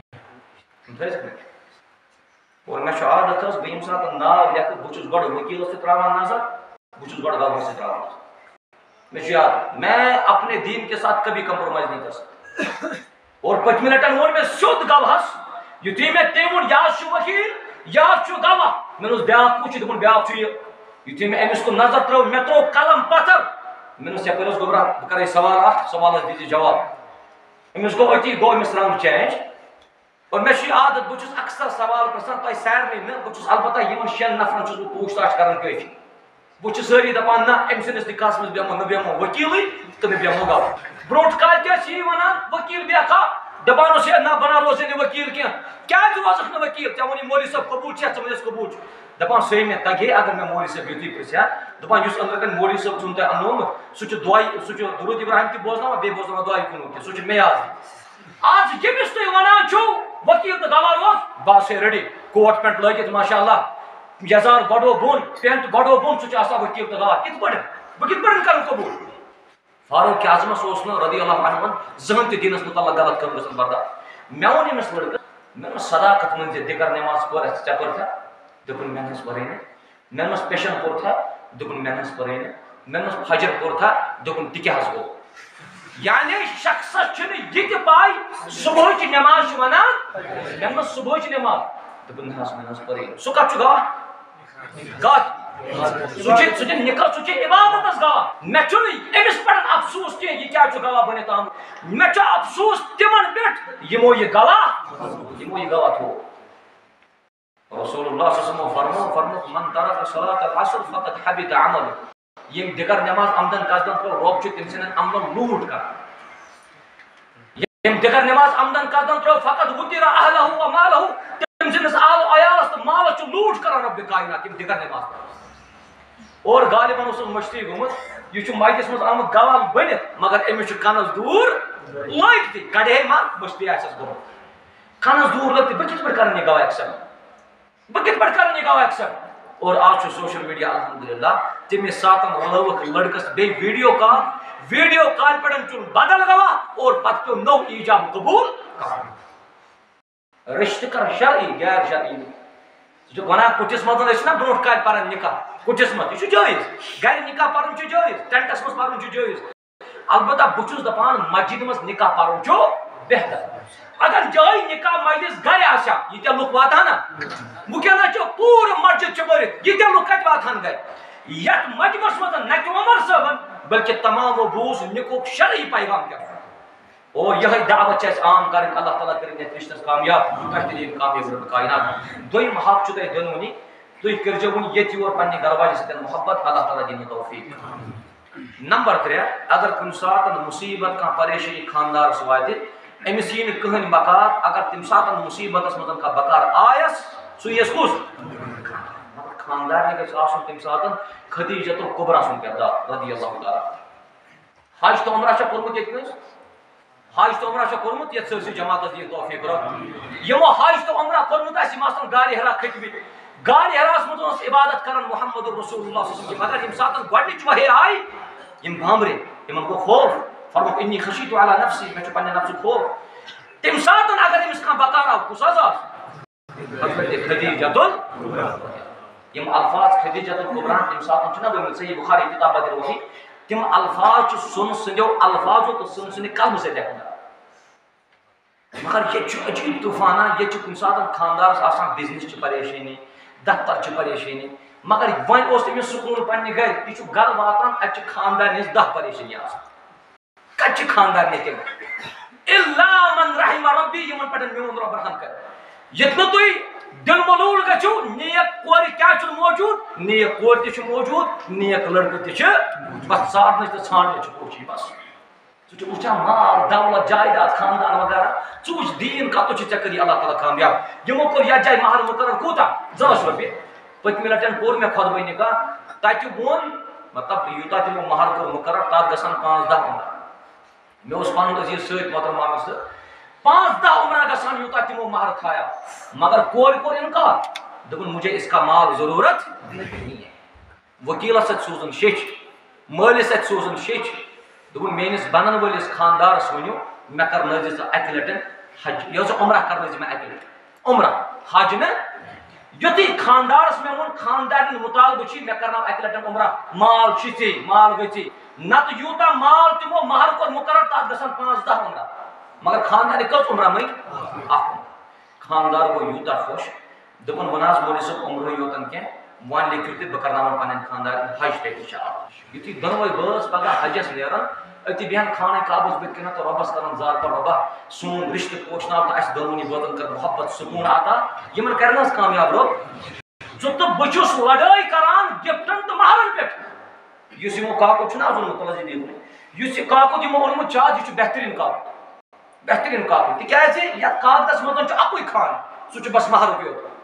اور مے عادت بہ یم سات ناو لکھ بہت گۄڈٕ وکیلس تہ تراوان نظر بہت گۄڈٕ گواہس تہ تراوان مے یاد میں اپنے دین کے ساتھ کبھی کمپرومائز نہیں کر سکتا اور پچ منٹن وون میں سیود گواہس یتھی میں تم وون یا وکیل یا گواہ میں بیا پوچھ دن بیا یتھی میں امس کو نظر ترو مے ترو قلم پتھر میں یپر گوبرا بہ کر سوال اخ سوالس دیزی جواب امس گو اتی گو امس رنگ چینج اور مے عادت بہت اکثر سوال پرسان تہ سارے نا بہت البتہ یمن شین نفرن چھس بہ پوچھ تاچھ کران کچھ بہت ساری دپان نا ام سندس نکاحس مز بیمو نہ بیمو وکیل تو نہ بیمو گواہ بروٹ کال کیا ونان وکیل بیکھا دپان اس نہ بنا روز وکیل کی کیا روزک نا وکیل ٹھیک ونی مولوی صاحب قبول چھا ژٕ ونس قبول دپان سی مے تگے اگر میں مولوی صاحب یوتھی پرژھا دپان اس اندر کن مولوی صاحب چھُن تۄہہِ اننومُت سُہ چھُ دعاے سُہ چھُ درود ابراہیم تہِ بوزناوان بیٚیہِ بوزناوان دعاے کنوٗ تہِ سُہ چھُ مے آز آز ییٚمِس تُہۍ ونان چھُو وکیل تہٕ گواہ روز بہٕ آسے ریڈی کوٹ پینٹ لٲگِتھ ماشاء اللہ یزار گۄڈو بۄن پینٹ گۄڈو بۄن سُہ چھُ آسان وکیل تہٕ گواہ کِتھ پٲٹھۍ بہٕ کِتھ پٲٹھۍ کرٕ قبوٗل فاروق اعظمس اوس نہٕ رضی اللہ عنہ زٕہٕنۍ تہِ دیٖنس متعلق غلط کٲم گژھان برداشت مےٚ ووٚن أمِس لڑکہٕ مےٚ دوٚپمس صداقت ؤنۍ زِ دِگر نٮ۪ماز پٔر اَسہِ ژےٚ پٔرتھا دوٚپُن مےٚ نہ حظ پٔرٕے نہٕ مےٚ دوٚپمس پیشن پوٚرتھا دوٚپُن مےٚ نہ حظ پٔرٕے نہٕ مےٚ دوٚپمس فجر پوٚرتھا دوٚپُن تہِ کیٛاہ حظ گوٚو یعنی شخصس چھُنہٕ یہِ تہِ پاے صبحٕچ نٮ۪ماز چھِ ونان مےٚ دوٚپمس صبحٕچ نٮ۪ماز دوٚپُن نہ حظ مےٚ نہ حظ پٔرٕے نہٕ سُہ کتھ چھُ گواہ کتھ سُہ چھُ سُہ چھُ نکاح سُہ چھُ عبادتس گواہ مےٚ چھُنہٕ أمِس پٮ۪ٹھ افسوٗس کینٛہہ یہِ کیٛاہ چھُ گواہ بٔنِتھ آمُت مےٚ چھُ افسوٗس تِمن پٮ۪ٹھ یِمو یہِ گواہ یِمو یہِ گواہ تھوٚو رسول اللہ صلی اللہ علیہ وسلم فرمو فرمو من ترک صلاۃ العصر فقد حبط عمله یم دگر نماز عمدن قصدن ترو رب چھُ تٔمۍ سٕنٛدٮ۪ن عملن لوٗٹ کران یم دگر نماز عمدن قصدن ترو فقد وطر اہلہ و مالہ تٔمۍ سٕنٛدِس آل عیالس تہٕ مالس چھُ لوٗٹ کران رب کائنات یم دگر نماز اور غالباً اوس مشتی گوٚمُت یہ چھُ مجلس منٛز آمُت گواہ بٔنِتھ مگر أمِس چھُ کنس دوٗر لٲگۍ تہِ کڑے ما مشتی آسٮ۪س گوٚمُت کنس دوٗر لٲگۍ تہِ بہٕ کِتھ پٲٹھۍ کرن یہِ گواہ ایکسپٹ بہ کت پہ کر یہ گواہ ایکسپٹ اور آج سوشل میڈیا الحمدللہ تمے ساتن رلوک لڑکس بی ویڈیو کال ویڈیو کال پہ چن بدل گواہ اور پتہ پیو نو ایجاب قبول رشتہ کر شرعی غیر شرعی جو ونان کٹس مز نا برو کال پران نکاح کٹس مز یہ جائز گھر نکاح پرن جائز ٹینٹس مز پرن جائز البتہ بہت دپان مسجد مز نکاح پرن بہتر اگر جائے نکاح مجلس گھر آسا یہ لوگ واتا نا وکینا پور مسجد مرت یہ لوگ کت واتان گھر یت مجمس مز نہ عمر صاحب بلکہ تمام بوز نکوک شرعی پیغام کیا اور یہ دعوت عام کریں اللہ تعالیٰ کریں یہ رشتس کامیاب بہترین کامیاب رب کائنات دویم حق چھ تہ دنونی تھی کرجو ون یہ اور پنہ گھر واجہ ستن محبت اللہ تعالیٰ دین توفیق نمبر ترے اگر کن سات مصیبت کھانا پریشانی خاندارس وات امس یہ کہین بکار اگر تم سات مصیبت مز بکار آیس سو یس کس خاندار گھس آسن تم سات خدیجۃ الکبریٰ سن کردار رضی اللہ تعالیٰ حج تو عمرہ کورمت یہ حج تو عمرہ کورمت یہ سرسی جماعت دین توفیق رب یمو حج تو عمرہ کورمت یم آسن گاڑی ہرا کھتمت گاڑی ہراس مز عبادت کران محمد رسول اللہ صلی اللہ علیہ وسلم مگر یم سات گۄڈنِچ وحی آئی یم بامرے یمن گو خوف فرمو انی خشیت علی نفسی میں پنہ نفس خوف تم ساتن اگر امس کھانا بکار آو کس آس حضرت خدیجۃ یم الفاظ خدیجۃ الکبریٰ تم ساتن چھنا ورنمت صحیح بخاری کتاب بدر وحی تم الفاظ سن سندو الفاظو تو سن سند کلم سے دیکھنا مگر یہ عجیب طوفانہ یہ کن ساتن خاندارس آسان بزنس چھ پریشانی دفتر چھ پریشانی مگر ون اس تمس سکون پنہ گھر یہ گھر واتان اتہ خاندار ہز دہ پریشانی آسان کتہ خاندار نے تم الا من رحم ربی یمن پٹن میون رب رحم کر یتن تھی دل ملول گھو نیک کور کیا موجود نیک کور تہ موجود نیک لڑکہ تہ بس سارن تو ژھانڈنے پوچھی بس ژٕ چھُکھ وٕچھان مال دولت جائیداد خاندان وغیرہ ژٕ وٕچھ دیٖن کتو چھِ ژےٚ کٔری اللہ تعالیٰ کامیاب یِمو کوٚر یتھ جایہِ مہر مقرر کوٗتاہ زٕ لچھ رۄپیہِ پٔتمہِ لٹہِ پوٚر مےٚ خۄطبہٕ نِگاہ تتہِ ووٚن مطلب یوٗتاہ تِمو مہر کوٚر مقرر تتھ گژھن پانٛژھ دہ عمرہ مےٚ اوس پنُن عزیٖز سۭتۍ محترم عامر صٲب پانٛژھ دہ عمرہ گژھان یوٗتاہ تِمو مہر تھایا مگر کورِ کوٚر اِنکار دوٚپُن مجھے اس کا مال ضروٗرت نہیں ہے وکیلس اتھِ سوٗزُن شیٚچھ مٲلِس اتھِ سوٗزُن شیٚچھ دوٚپُن میٲنِس بنن وٲلِس خاندارس ؤنِو مےٚ کرنٲیزِ ژٕ اکہِ لٹہِ حج یہِ ٲس عمرہ کرنٲیزِ مےٚ اکہِ لٹہِ عمرہ حج نہٕ یُتھُے خاندارس مےٚ ووٚن خاندارٮ۪ن مُطالبہٕ چھُے مےٚ کرناو اکہِ لٹہِ عمرہ مال چھُے ژےٚ مال گٔے ژےٚ نتہٕ یوٗتاہ مال تِمو مہر کوٚر مقرر تتھ گژھن پانٛژھ دہ عمرہ مگر خاندارنہِ کٔژ عمرہ مٔنگۍ اکھ خاندار گوٚو یوٗتاہ خۄش دوٚپُن وۄنۍ حظ مولوی صٲب عمرٕے یوتن کینٛہہ وۄنۍ لیکھِو تُہۍ بہٕ کرناوَن پنٕنٮ۪ن خاندارٮ۪ن حج تہِ اِنشاءاللہ یُتھُے دۄنوَے بٲژ پگاہ حجس نیران أتی بیٚہن خانہ کعبس بٕتھِ کَنۍ تہٕ رۄبس کرن زار پار رۄبا سون رشتہٕ پوشناو تہٕ اَسہِ دۄنوٕنی بٲژن کر محبت سکوٗن عطا یِمن کر نہ حظ کامیاب رۄب ژٕ تہٕ بہٕ چھُس لڑٲے کران گفٹن تہٕ مہرن پٮ۪ٹھ یُس یِمو کاکُد چھُنہ آز اوٚنمُت تُلسی دیوٗنہِ یُس یہِ کاکُد یِمو اوٚنمُت چھُ آز یہِ چھُ بہتریٖن کاکُد بہتریٖن کاکُد تِکیٛازِ یتھ کاکدس منٛز چھُ اکُے خان سُہ چھُ بس مہرُک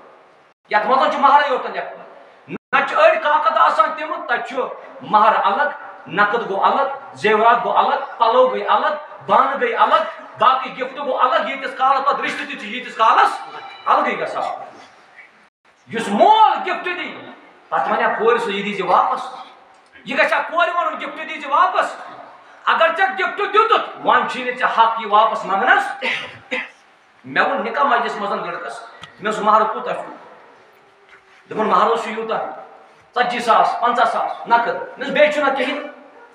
یوت یتھ منٛز چھُ مہرے یوتن لیکھُن نتہٕ چھِ أڑۍ کاکد آسان تِم تتہِ چھُ مہر الگ نقد گو الگ زیورات گو الگ پلو گئی الگ بانہٕ گئی الگ باقی گفٹ گو الگ ییٖتِس کالس پتہٕ رشتہٕ تہِ چھُ ییٖتِس کالس الگٕے گژھان یُس مول گفٹ دی پتہٕ ونیا کورِ سُہ یہِ دیٖزِ واپس یہِ گژھِ ہا کورِ ونُن گفٹ دیٖزِ واپس اگر ژےٚ گفٹ دِتُتھ وۄنۍ چھُے نہٕ ژےٚ حق یہِ واپس منگنس مےٚ ووٚن نکاح مجلس منٛز لڑکس مےٚ اوس مہر کوٗتاہ چھُ دوٚپُن مہر اوس چھُ یوٗتاہ ژتجی ساس پنژہ ساس نقد مےٚ دوٚپُس بیٚیہِ چھُنہ کِہیٖنۍ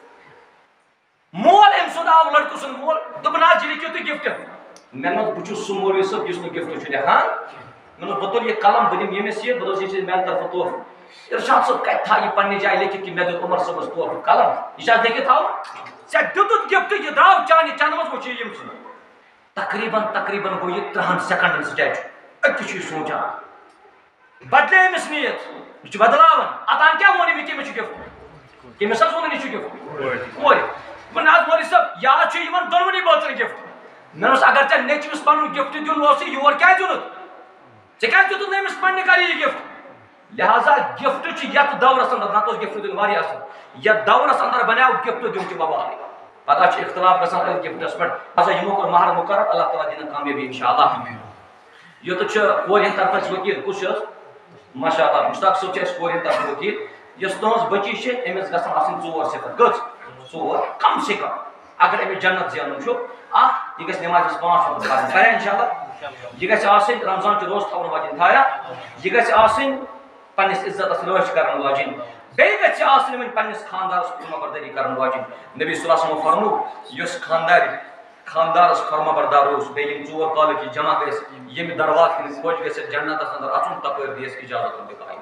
مول أمۍ سُنٛد آو لڑکہٕ سُنٛد مول دوٚپُن حظ یہِ لیکھِو تُہۍ گفٹ مےٚ دوٚپ بہٕ چھُس سُہ مولوی صٲب یُس نہٕ گفٹ چھُ لیکھان مےٚ دوٚپ بہٕ تُلہٕ یہِ قلم بہٕ دِمہٕ ییٚمِس یہِ بہٕ دوٚپُس یہِ چھِ میانہِ طرفہٕ تحفہٕ ارشاد صٲب کتہِ تھایہِ یہِ پننہِ جایہِ لیکھِتھ کہِ مےٚ دیُت عمر صٲبس تحفہٕ قلم یہِ چھِ حظ لیکھِتھ تھاوُن ژےٚ دِتُتھ گفٹ یہِ درٛاو چانہِ چندٕ منٛز وۄنۍ چھُ ییٚمۍ سُنٛد تقریٖباً تقریٖباً گوٚو یہِ تٕرٛہن سیکنڈن سٹیچوٗ أتی چھُ یہِ سونٛچان بدلے أمِس نیت یہِ چھُ بدلاوان اتان کیٛاہ ووٚن أمۍ یہِ کٔمِس چھُ گفٹ کٔمِس حظ ووٚنُن یہِ چھُ گفٹ کورِ وۄنۍ حظ مولوی صٲب یہِ حظ چھُ یِمن دۄنوٕنی بٲژن گفٹ مےٚ دوٚپُس اگر ژےٚ نیٚچوِس پنُن گفٹ دیُن اوسُے یور کیٛازِ اوٚنُتھ ژےٚ کیٛازِ دِتُتھ نہٕ أمِس پننہِ گرِ یہِ گفٹ لہذا گفٹ چھُ یتھ دورس انٛدر نتہٕ اوس گفٹ دیُن واریاہ اصل یتھ دورس انٛدر بنیو گفٹ دیُن تہِ وبال پگاہ چھُ اختلاف گژھان أتھۍ گفٹس پٮ۪ٹھ ہسا یِمو کوٚر مہر مقرر اللہ تعالیٰ دِنن کامیٲبی انشاءاللہ یوٚتَتھ چھُ کورِ ہٕنٛدِ طرفہٕ اَسہِ ؤکیٖل کُس چھُ حظ ماشاء اللہ مشتاق صٲب چھِ اَسہِ کورِ ہٕنٛدِ طرفہٕ ؤکیٖل یۄس تُہٕنٛز بٔچی چھِ أمِس گژھن آسٕنۍ ژور صِفر کٔژ ژور کم سے کم اگر أمِس جنت زینُن چھُ اکھ یہِ گژھِ نٮ۪مازِ پانٛژھ وقت پرٕنۍ کریا انشاءاللہ یہِ گژھِ آسٕنۍ رمضان چہِ روزٕ تھاوَن واجیٚنۍ تھایا یہِ گژھِ آسٕنۍ پننِس عزتس رٲچھ کرن واجیٚنۍ بیٚیہِ گژھِ آسٕنۍ وۄنۍ پننِس خاندارس فرما بردٲری کرن واجیٚنۍ نبی صلی اللہ علیہ وسلمو فرموو یُس خاندارِ خاندارس فرما بردار روز بیٚیہِ یِم ژور کالٕکۍ جمع گژھِ ییٚمہِ درواز کِنۍ خۄش گژھِ جنتس انٛدر اژُن تپٲرۍ دِیس اجازت بِکاینہ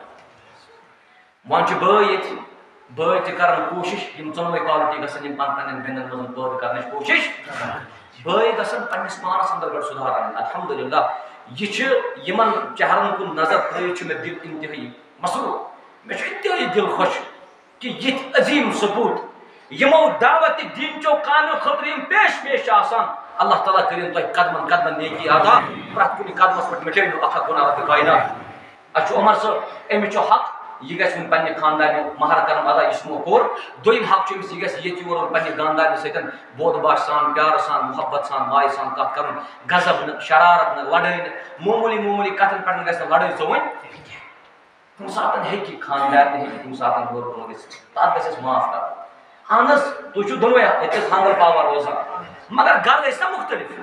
وۄنۍ چھُ بٲے ییٚتہِ بٲے تہِ کرن کوٗشش یِم ژۄنوَے کالٹی گژھن یِم پن پننٮ۪ن بیٚنٮ۪ن منٛز پٲدٕ کرنٕچ کوٗشش بٲے گژھن پننِس پانس انٛدر گۄڈٕ سُدھار انٕنۍ الحمدللہ یہِ چھِ یِمن چہرن کُن نظر ترٲوِتھ چھُ مےٚ دِل انتہٲیی مسرور مےٚ چھُ انتہٲیی دِل خۄش کہِ یِتھۍ عظیٖم سپوٗت یِمو دعوت دیٖنچو کامیو خٲطرٕ یِم پیش پیش چھِ آسان اللہ تعالیٰ کٔرِنۍ تۄہہِ قدمن قدمن نیکی عطا پرٛٮ۪تھ کُنہِ قدمس پٮ۪ٹھ مِٹٲیِو نہٕ اکھ اکھ گُناہ تہٕ کاینات اَسہِ چھُ عمر صٲب أمِس چھُ حق یہِ گژھِ وۄنۍ پننہِ خاندانہِ مہر کرن ادا یُس یِمو کوٚر دوٚیِم حق چھُ أمِس یہِ گژھِ ییٚتہِ یور پننہِ خاندانہِ سۭتۍ بود باش سان پیارٕ سان محبت سان مایہِ سان کتھ کرُن غضب نہٕ شرارت نہٕ لڑٲے نہٕ معموٗلی معموٗلی کتھن پٮ۪ٹھ گژھِ نہٕ لڑٲے ژوٚوٕنۍ کُنہِ ساتہٕ ہیٚکہِ خاندارنہِ ہیٚکہِ کُنہِ ساتہٕ ہور بور گٔژھِتھ تتھ گژھِ اَسہِ معاف کرُن اہن حظ تُہۍ چھِو دۄنوَے ییٚتہِ حظ ہانگل پاوا روزان مگر گرٕ ٲسۍ نا مُختلف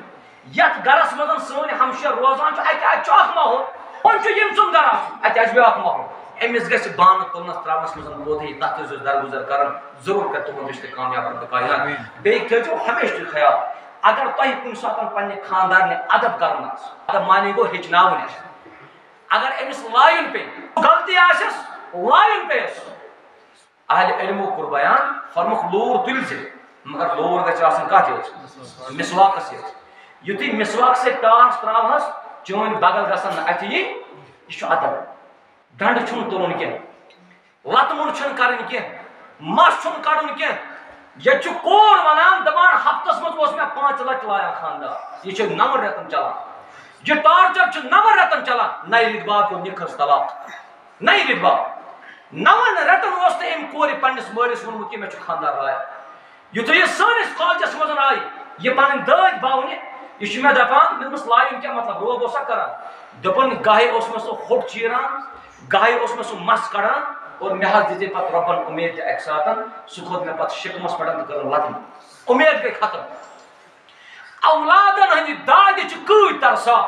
یت گرس مزن سن ہمشیر روزان اتہ اخ ماحول ون یم سن گر اتہ بیاکھ ماحول امس گھس بانہ تلنس تراونس مزن ووتھے تتھ تھی درگزر کران ضرور کر تمن رشتہ کامیاب رب کائنات بیٚیہِ تھٲیزیو ہمیشہ تُہۍ خیال اگر تۄہہِ کُنہِ ساتہٕ پننہِ خاندارنہِ ادب کرُن آسہِ ادب معنی گوٚو ہیٚچھناوُن اَسہِ اگر أمِس لایُن پیٚیہِ غلطی آسٮ۪س لایُن پیٚیَس اہلِ علمو کوٚر بیان فرموکھ لوٗر تُلۍ زِ مگر لوٗر گژھِ آسٕنۍ کتھ یٲژ مسواکس یٲژ یُتھُے مسواک سۭتۍ ٹاس تراوہس چٲنۍ بغل گژھن نہٕ اَتھِ یِنۍ یہِ چھُ ادب ڈنڈٕ چھُنہٕ تُلُن کینٛہہ لتہٕ موٚنڈ چھُنہٕ کرٕنۍ کینٛہہ مس چھُنہٕ کڑُن کینٛہہ ییٚتہِ چھُ کور ونان دپان ہفتس منٛز اوس مےٚ پانٛژِ لٹہِ لایان خاندار یہِ چھُ نون رٮ۪تن چلان یہ ٹارچر چھُ نون رٮ۪تن چلان نَیہِ رٮ۪تہٕ بعد گوٚو نِکہس طلاق نَیہِ رٮ۪تہٕ بعد نون رٮ۪تن اوس نہٕ أمۍ کورِ پننِس مٲلِس ووٚنمُت کہِ مےٚ چھُ خاندار لایان یُتھُے یہِ سٲنِس کالجس منٛز آیہِ یہِ پنٕنۍ دٲدۍ باونہِ یہ چھُ مےٚ دپان مےٚ دوٚپمَس لایُن کیٛاہ مطلب روب اوسا کران دوٚپُن گاہے اوس مےٚ سُہ ہوٚٹ چیٖران گاہے اوس مےٚ سُہ مس کڑان اور مےٚ حظ دِژے پتہٕ رۄبن اُمید تہِ اکہِ ساتن سُہ کھوٚت مےٚ پتہٕ شِکمس پٮ۪ٹھ تہٕ کٔرٕن لتہٕ اُمید گٔے ختم اولادن ہٕنٛدِ دادِ چھِ کۭتۍ ترسان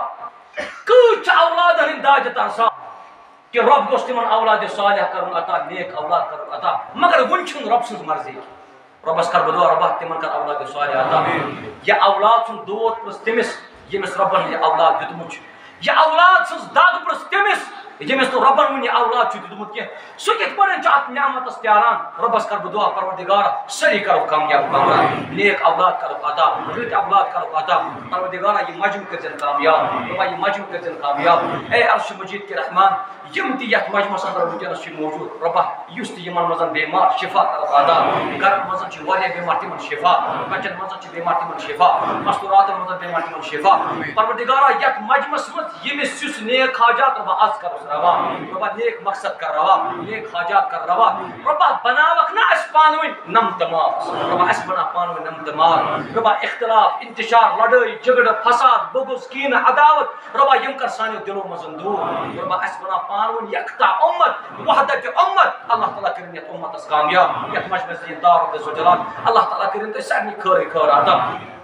کۭتۍ چھِ اولادن ہٕنٛدِ دادِ ترسان کہ رب گوٚژھ تِمن اولادِ صالح کرُن عطا نیک اولاد کرُن عطا مگر وُنہِ چھُنہٕ رۄب سٕنٛز مرضی رۄبس کر بہٕ دعا رۄبا تِمن کر اولادِ صالح عطا یہِ اولاد سُنٛد دود پرٛژھ تٔمِس ییٚمِس رۄبن یہِ اولاد دیُتمُت چھُ یہِ اولاد سٕنٛز دگ پرٛژھ تٔمِس ییٚمِس نہٕ رۄبن وُنہِ یہِ اولاد چھُ دیُتمُت کینٛہہ سُہ کِتھ پٲٹھۍ چھُ اتھ نعمتس پیاران رۄبس کر بہٕ دعا پروردگارا سٲری کرو کامیاب کامران نیک اولاد کرو عطا رٕتۍ اولاد کرو عطا پروردگارا یہِ مجمہٕ کٔرزٮ۪ن کامیاب رۄبا یہِ مجمہٕ کٔرزٮ۪ن کامیاب اے عرشِ مجیٖد کے رحمان یم تہِ یتھ مجمس اندر ونکیٚنس چھِ موجود رۄبا یُس تہِ یِمن منٛز بیمار شفا کرو عطا گرن منٛز چھِ واریاہ بیمار تِمن شفا بچن منٛز چھِ بیمار تِمن شفا مستوراتن منٛز بیمار تِمن شفا پروردگارا یتھ مجمس منٛز ییٚمِس یُس نیک حاجات رۄبا آز کرس روا رۄبا نیک مقصد کر روا نیک حاجات کر روا رۄبا بناوکھ نا اسہِ پانہٕ ؤنۍ نم تماس رۄبا اسہِ بناو پانہٕ ؤنۍ نم تماس رۄبا اختلاف انتشار لڑٲے جھگڑٕ فساد بغض کیٖنہٕ عداوت رۄبا یِم کر سانیو دلو منٛز دوٗر رۄبا اسہِ بناو پانہٕ ؤنۍ یکتا اُمت وحدت اُمت اللہ تعالیٰ کٔرِنۍ یتھ اُمتس کامیاب یتھ مجمس دِیِن دعوت عز وجلال اللہ تعالیٰ کٔرِنۍ تُہۍ سارنٕے خٲرٕے خٲر عطا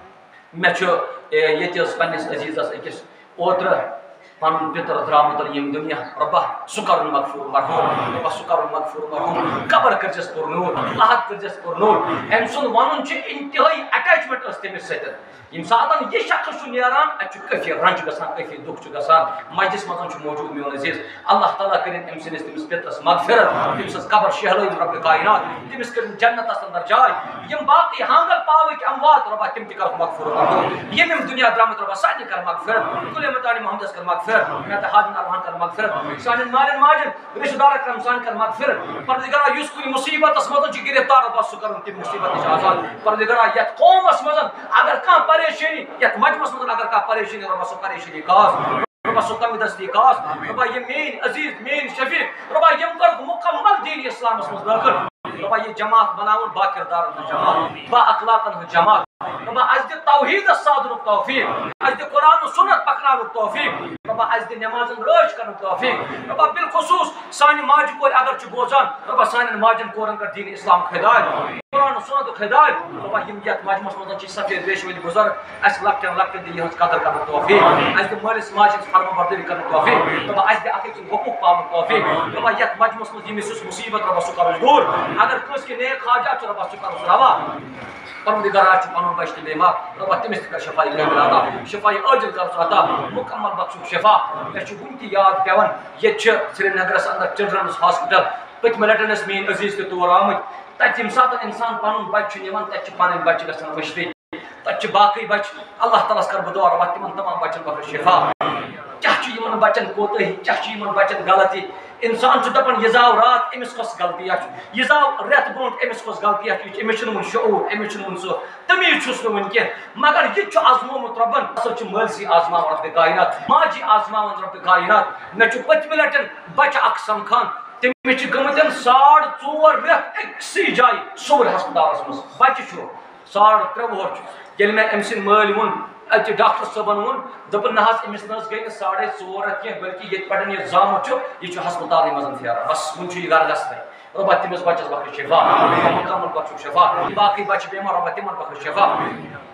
مےٚ چھُ ییٚتہِ حظ پننِس عزیٖزس أکِس اوترٕ پنُن پِتر درٛامُت ییٚمہِ دُنیا رۄبا سُہ کرُن مغفوٗر مرحوٗم رۄبا سُہ کرُن مغفوٗر مرحوٗم قبر کٔرزٮ۪س پُرنوٗر لحد کٔرزٮ۪س پُرنوٗر أمۍ سُنٛد ونُن چھُ انتہٲیی اٹیچمنٹ ٲس تٔمِس سۭتۍ ییٚمہِ ساتہٕ یہِ شخص چھُ نیران اَتہِ چھُ کٲفی رنٛج گژھان کٲفی دُکھ چھُ گژھان مجلس منٛز چھُ موجوٗد میون عزیٖز اللہ تعالیٰ کٔرِنۍ أمۍ سٕنٛدِس تٔمِس پِترس مغفرت تٔمۍ سٕنٛز قبر شہلٲیِن رۄبِ کائنات تٔمِس کٔرِنۍ جنتس اندر جاے یِم باقٕے ہانگل پاوٕکۍ اموات رۄبا تِم تہِ کرکھ مغفوٗر مرحوٗم یِم یِم دُنیا درٛامٕتۍ رۄبا سارنٕے کر مغفرت کُلے متانہِ محمدس کر مغفرت مےٚ تہٕ حاجن ارمان کر مغفرت سانٮ۪ن مالٮ۪ن ماجٮ۪ن رشتہٕ دار اکرم سان کر مغفرت پروردگارا یُس کُنہِ مُصیبتس منٛز چھُ گرفتار رۄبا سُہ کرُن تَمہِ مُصیبت نِش آزاد پروردگارا یتھ قومس منٛز اگر کانٛہہ پریشٲنی یتھ مجمس منٛز اگر کانٛہہ پریشٲنی رۄبا سُہ پریشٲنی کاس رۄبا سُہ کمی دستی کاس رۄبا یِم میٲنۍ عزیٖز میٲنۍ شفیق رۄبا یِم کٔرٕکھ مُکمل دیٖنِ اسلامس منٛز دٲخل رۄبا یہِ جماعت بناوُن با کردارن ہٕنٛز جماعت با اخلاقن ہٕنٛز جماعت رۄبا اسہِ دِ توحیٖدس سادنُک توفیٖق اسہِ دِ قرآن و سُنت پکناونُک توفیٖق رۄبا اسہِ دِ نٮ۪مازن رٲچھ کرنُک توفیٖق رۄبا بالخصوٗص سانہِ ماجہِ کورِ اگر چھُ بوزان رۄبا سانٮ۪ن ماجٮ۪ن کورن کر دیٖنِ اسلامُک ہدایت قرآن و سُنتُک ہدایت رۄبا یِم یتھ مجمس منٛز چھِ سفید ریشہٕ وٲلۍ بُزرگ اسہِ لۄکٹٮ۪ن لۄکٹٮ۪ن دِ یِہٕنٛز قدر کرنُک توفیٖق اسہِ دِ مٲلِس ماجہِ ہٕنٛز فرما بردٲری کرنُک توفیٖق رۄبا اسہِ دِ اکھ أکۍ سُنٛد حقوٗق پاونُک توفیٖق رۄبا یتھ مجمس منٛز ییٚمِس یُس مُصیبت رۄبا سُہ کرُن دوٗر اگر کٲنٛسہِ کینٛہہ نیک حاجات چھُ رۄبا سُہ کرُن روا پروردگارا چھُ پنُن بچہِ تہِ بیمار رۄبا تٔمِس تہِ کر شفاعی کٲمِل عطا شفاعی عٲجِل کر ژٕ عطا مُکمل بخشُک شفا مےٚ چھُ وُنہِ تہِ یاد پیٚوان ییٚتہِ چھِ سرینگرس اندر چلڈرنٕز ہاسپٹل پٔتمہِ لٹہِ ٲسۍ میٲنۍ عزیٖز تہِ تور آمٕتۍ تتہِ ییٚمہِ ساتہٕ انسان پنُن بچہِ چھُ نِوان تتہِ چھِ پنٕنۍ بچہِ گژھان مٔشرٕے تتہِ چھِ باقٕے بچہِ اللہ تعالیٰ ہس کر بہٕ دعا رۄبا تِمن تمام بچن بخش شفا کیٛاہ چھُ یِمن بچن کوتٲہی کیٛاہ چھُ یِمن بچن غلطی انسان چھُ دپان یہِ زاو راتھ أمِس کۄس غلطیہ چھُ یہِ زاو رٮ۪تھ برونٛٹھ أمِس کۄس غلطیہ چھُ أمِس چھُنہٕ وُنہِ شعوٗر أمِس چھُنہٕ وُنہِ سُہ تمیٖز چھُس نہٕ وُنہِ کینٛہہ مگر یہِ تہِ چھُ آزمومُت رۄبن ہسا چھُ مٲلسٕے آزماوان رۄبِ کائنات ماجہِ آزماوان رۄبِ کائنات مےٚ چھُ پٔتمہِ لٹہِ بچہِ اکھ سمکھان تٔمِس چھِ گٔمٕتۍ ساڑ ژور رٮ۪تھ أکسٕے جایہِ صوُر ہسپتالس منٛز بچہِ چھُ ساڑ ترٛےٚ وُہُر چھُ ییٚلہِ مےٚ أمۍ سٕنٛدۍ مٲلۍ ووٚن اتہِ ڈاکٹر صٲبن ووٚن دوٚپُن نہ حظ أمِس نہ حظ گٔے نہٕ ساڑے ژور رٮ۪تھ کینٛہہ بٔلکہِ ییٚتہِ پٮ۪ٹھ یہِ زامُت چھُ یہِ چھُ ہسپتالٕے منٛز پھیران بس وُنہِ چھُ یہِ گرٕ گژھنٕے رۄبا تٔمِس بچس بخش شفا مُکمل بخشُک شفا باقٕے بچہِ بیمار رۄبا تِمن بخش شفا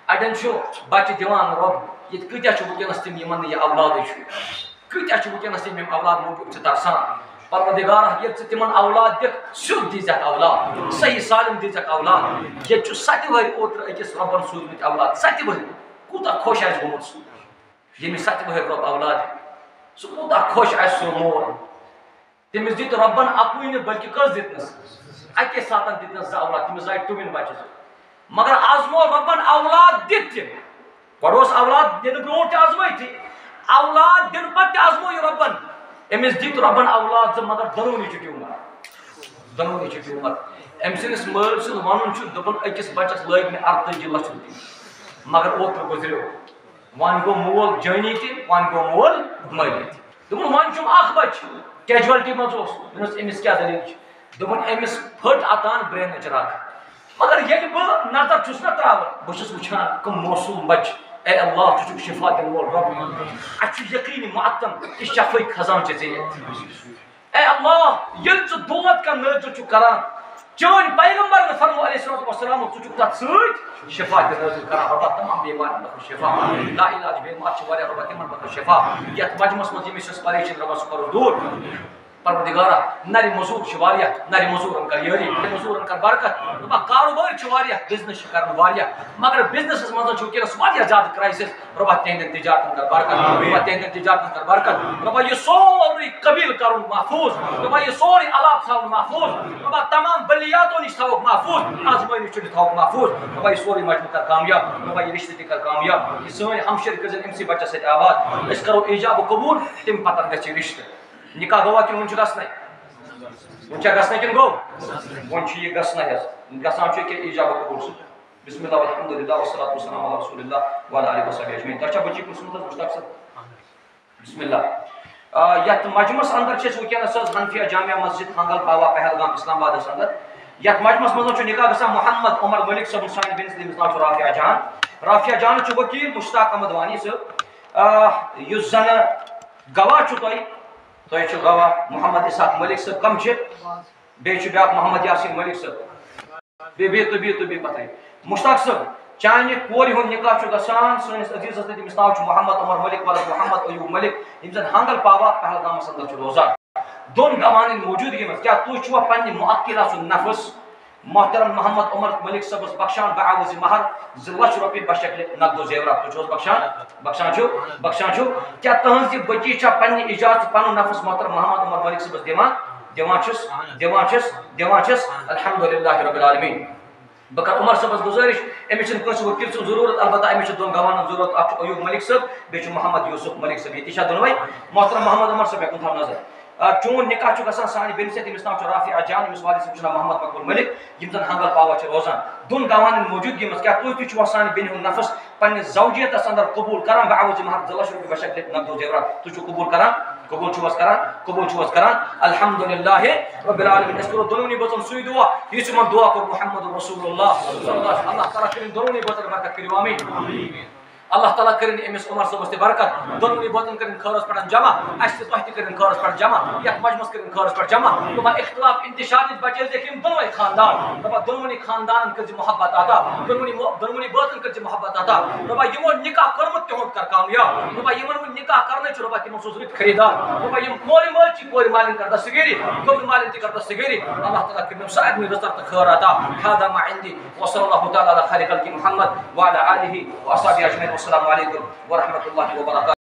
اڑین چھُ بچہ دِوان رۄب ییٚتہِ کۭتیاہ چھِ وٕنکٮ۪نس تِم یِمن یہِ اولادٕے چھُ کۭتیاہ چھِ وٕنکٮ۪نس تِم یِم اولاد موٗجوٗب چھِ ترسان پروردگارہ ییٚلہِ ژٕ تِمن اولاد دِکھ سیوٚد دیٖزٮ۪کھ اولاد صحیح سالم دیٖزٮ۪کھ اولاد ییٚتہِ چھُ سَتہِ ؤہرۍ اوترٕ أکِس رۄبن سوٗزمٕتۍ اولاد سَتہِ ؤہرۍ کوٗتاہ خۄش آسہِ گوٚمُت سُہ ییٚمِس سَتہِ ؤہرۍ رۄب اولاد سُہ کوٗتاہ خۄش آسہِ سُہ مول تٔمِس دِتۍ رۄبن اَکُے نہٕ بٔلکہِ کٔژ دِتنَس اَکے ساتن دِتنَس زٕ اولاد تٔمِس زاے ٹُوِن بچہِ زٕ مگر آزمو رۄبن اولاد دِتھ تہِ گۄڈٕ اوس اولاد دِنہٕ برونٛٹھ تہِ آزمٲیتھٕے اولاد دِنہٕ پتہٕ تہِ آزموو رۄبن أمِس دِتۍ رۄبن اولاد زٕ مگر دۄنوٕنی چھِ ٹیوٗمر دۄنوٕنی چھِ ٹیوٗمر أمۍ سٕنٛدِس مٲلۍ سُنٛد وَنُن چھُ دوٚپُن أکِس بچس لٲگۍ مےٚ اَرتٲجی لچھ رۄپیہِ مگر اوترٕ گُزریو وۄنۍ گوٚو مول جٲنی تہِ وۄنۍ گوٚو مول مٲلی تہِ دوٚپُن وۄنۍ چھُم اکھ بچہِ کیجوَلٹی منٛز اوس دوٚپمَس أمِس کیٛاہ دٔلیٖل چھِ دوٚپُن أمِس پھٔٹ اَتان برٛینٕچ رگ مگر ییٚلہِ بہٕ نظر چھُس نا ترٛاوان بہٕ چھُس وٕچھان کٕم موسوٗم بچہِ اے اللہ ژٕ چھُکھ شِفا دِنہٕ وول رۄب اَسہِ چھُ یقیٖنی مُعطن کہِ شفٲیی خزان چھِ ژےٚ اے اللہ ییٚلہِ ژٕ دود کانٛہہ نٲزِل چھُکھ کران چٲنۍ پیغمبرن فرمو علیہ الصلوۃ والسلام ژٕ چھُکھ تتھ سۭتۍ شفا تہِ نٲزِل کران رۄبا تمام بیمارن بخش شفا لا علاج بیمار چھِ واریاہ رۄبا تِمن بخش شفا یتھ مجمس منٛز ییٚمِس یۄس پریشٲنی رۄبا سُہ کرو دوٗر پروردگارہ نرِ مزوٗر چھِ واریاہ نرِ مزوٗرن کر یٲری مزوٗرن کر برکت رۄبا کاروبار چھِ واریاہ بِزنس چھِ کران واریاہ مگر بِزنسس منٛز چھُ وٕنکیٚنس واریاہ زیادٕ کرایسِس رۄبا تِہنٛدٮ۪ن تجارتن کر برکت رۄبا تِہنٛدٮ۪ن تجارتن کر برکت رۄبا یہِ سورُے قبیٖل کرُن محفوٗظ رۄبا یہِ سورُے علاقہٕ تھاوُن محفوٗظ رۄبا تمام بلیاتو نِش تھاوُکھ محفوٗظ آزمٲنی چھُنہٕ تھاوُکھ محفوٗظ رۄبا یہِ سورُے مجمہٕ کر کامیاب رۄبا یہِ رشتہٕ تہِ کر کامیاب یہِ سٲنۍ ہمشیر کٔرزٮ۪ن أمسٕے بچس سۭتۍ آباد أسۍ کرو ایجاب قبوٗل تمہِ پتہٕ گژھِ یہِ رشتہٕ نکاح گوٚوا کِنہٕ وُنہِ چھُ گژھنَے وۄنۍ چھا گژھنَے کِنہٕ گوٚو وۄنۍ چھُ یہِ گژھنَے حظ گژھان چھُ ییٚکیٛاہ ایجاب قبوٗل سۭتۍ بسم اللہ والحمدُللہ والصلاۃ والسلام علی رسول اللہ وعلی آلہ وصحبہ اجمعین تۄہہِ چھا بچی پرٛژھمُت حظ مشتاق صٲب بسم اللہ یتھ مجمس اندر چھِ أسۍ وٕنکیٚنس حظ حنفیہ جامعہ مسجد ہنگل پاوا پہلگام اسلام آبادس اندر یتھ مجمس منٛز چھُ نکاح گژھان محمد عمر ملک صٲبُن سانہِ بیٚنہِ تٔمِس ناو چھُ رافیہ جان رافیہ جان چھُ ؤکیٖل مشتاق احمد وانی صٲب یُس زن گواہ چھُ تۄہہِ تۄہہِ چھُ گواہ محمد اسحاق ملک صٲب کم چھِ بیٚیہِ چھُ بیٛاکھ محمد یاسین ملک صٲب بیٚیہِ بِہِو تُہۍ بِہِو تُہۍ بِہِو پتھرِ مشتاق صٲب چانہِ کورِ ہُنٛد نکاح چھُ گژھان سٲنِس عزیٖزس تہٕ تٔمِس ناو چھُ محمد عمر ملک ولد محمد ایوب ملک یِم زن ہنگل پاوا پہلگامس اندر چھِ روزان دۄن گواہن ہٕنٛدۍ موٗجوٗدگی منٛز کیٛاہ تُہۍ چھُوا پننہِ مُعقلہ سُنٛد نفس محترم محمد عمر ملک صٲبس بخشان بعوض مہر زٕ لچھ رۄپیہِ بشکلہِ نقد و زیورات تُہۍ چھِو حظ بخشان بخشان چھِو بخشان چھِو کیٛاہ تٕہنٛز یہِ بچی چھا پننہِ اجازت پنُن نفس محترم محمد عمر ملک صٲبس دِوان دِوان چھِس دِوان چھِس دِوان چھِس الحمدُللہ رۄب العالمیٖن بہٕ کرٕ عمر صٲبس گُزٲرِش أمِس چھِنہٕ کٲنٛسہِ ؤکیٖل سٕنٛز ضروٗرت البتہ أمِس چھِ دۄن گواہن ہٕنٛز ضروٗرت اکھ چھُ ایوب ملک صٲب بیٚیہِ چھُ محمد یوٗسف ملک صٲب ییٚتی چھا دۄنوے محترم محمد عمر صٲب ہیٚکُن تھاو نظر چون نکاح چھُ گژھان سانہِ بیٚنہِ سۭتۍ تٔمِس ناو چھُ رافیہ جان أمِس والِد صٲب چھُ ناو محمد مقبول ملک یِم زن ہنگل پاوا چھِ روزان دۄن گواہن ہٕنٛدۍ موٗجوٗدگی منٛز کیٛاہ تُہۍ تہِ چھُوا سانہِ بیٚنہِ ہُنٛد نفس پننِس زوجیتس اندر قبوٗل کران بعوض مہر زٕ لچھ رۄپیہِ بشکلہِ نقد و زیورات تُہۍ چھِو قبوٗل کران قبوٗل چھِو حظ کران قبوٗل چھِو حظ کران الحمدُللہ رۄب العالمیٖن أسۍ کرو دۄنوٕنی بٲژن سُے دُعا یُس یِمن دُعا کوٚر محمد رسول اللہ اللہ تعالیٰ کٔرِنۍ دۄنوٕنی بٲژن برکت کٔرِو آمیٖن اللہ تعالیٰ کٔرِنۍ أمِس عمر صٲبس تہِ برکت دۄنوٕنی بٲژن کٔرِنۍ خٲرس پٮ۪ٹھ جمع اَسہِ تہِ تۄہہِ تہِ کٔرِنۍ خٲرس پٮ۪ٹھ جمع یتھ مجمس کٔرِنۍ خٲرس پٮ۪ٹھ جمع دۄپا اختلاف انتشار نِش بچٲیزِکھ یِم دۄنوے خاندان دپا دۄنوٕنی خاندانن کٔرزِ محبت عطا دۄنوٕنی دۄنوٕنی بٲژن کٔرزِ محبت عطا دپا یِمو نکاح کوٚرمُت تِہُنٛد کر کامیاب دپا یِمن وۄنۍ نکاح کرنے چھُ دپا تِمن سوز رٕتۍ خریٖدار دپا یِم کورِ مٲلۍ چھِ کورِ مالٮ۪ن کر دستگیری کورِ مالٮ۪ن تہِ کر دستگیری اللہ تعالیٰ کٔرِنۍ سارنٕے رٕژر تہٕ خٲر عطا هذا ما عندي وصلى الله تعالى على خير خلق محمد وعلى آله وأصحابه أجمعين والسلام عليكم ورحمة الله وبركاته.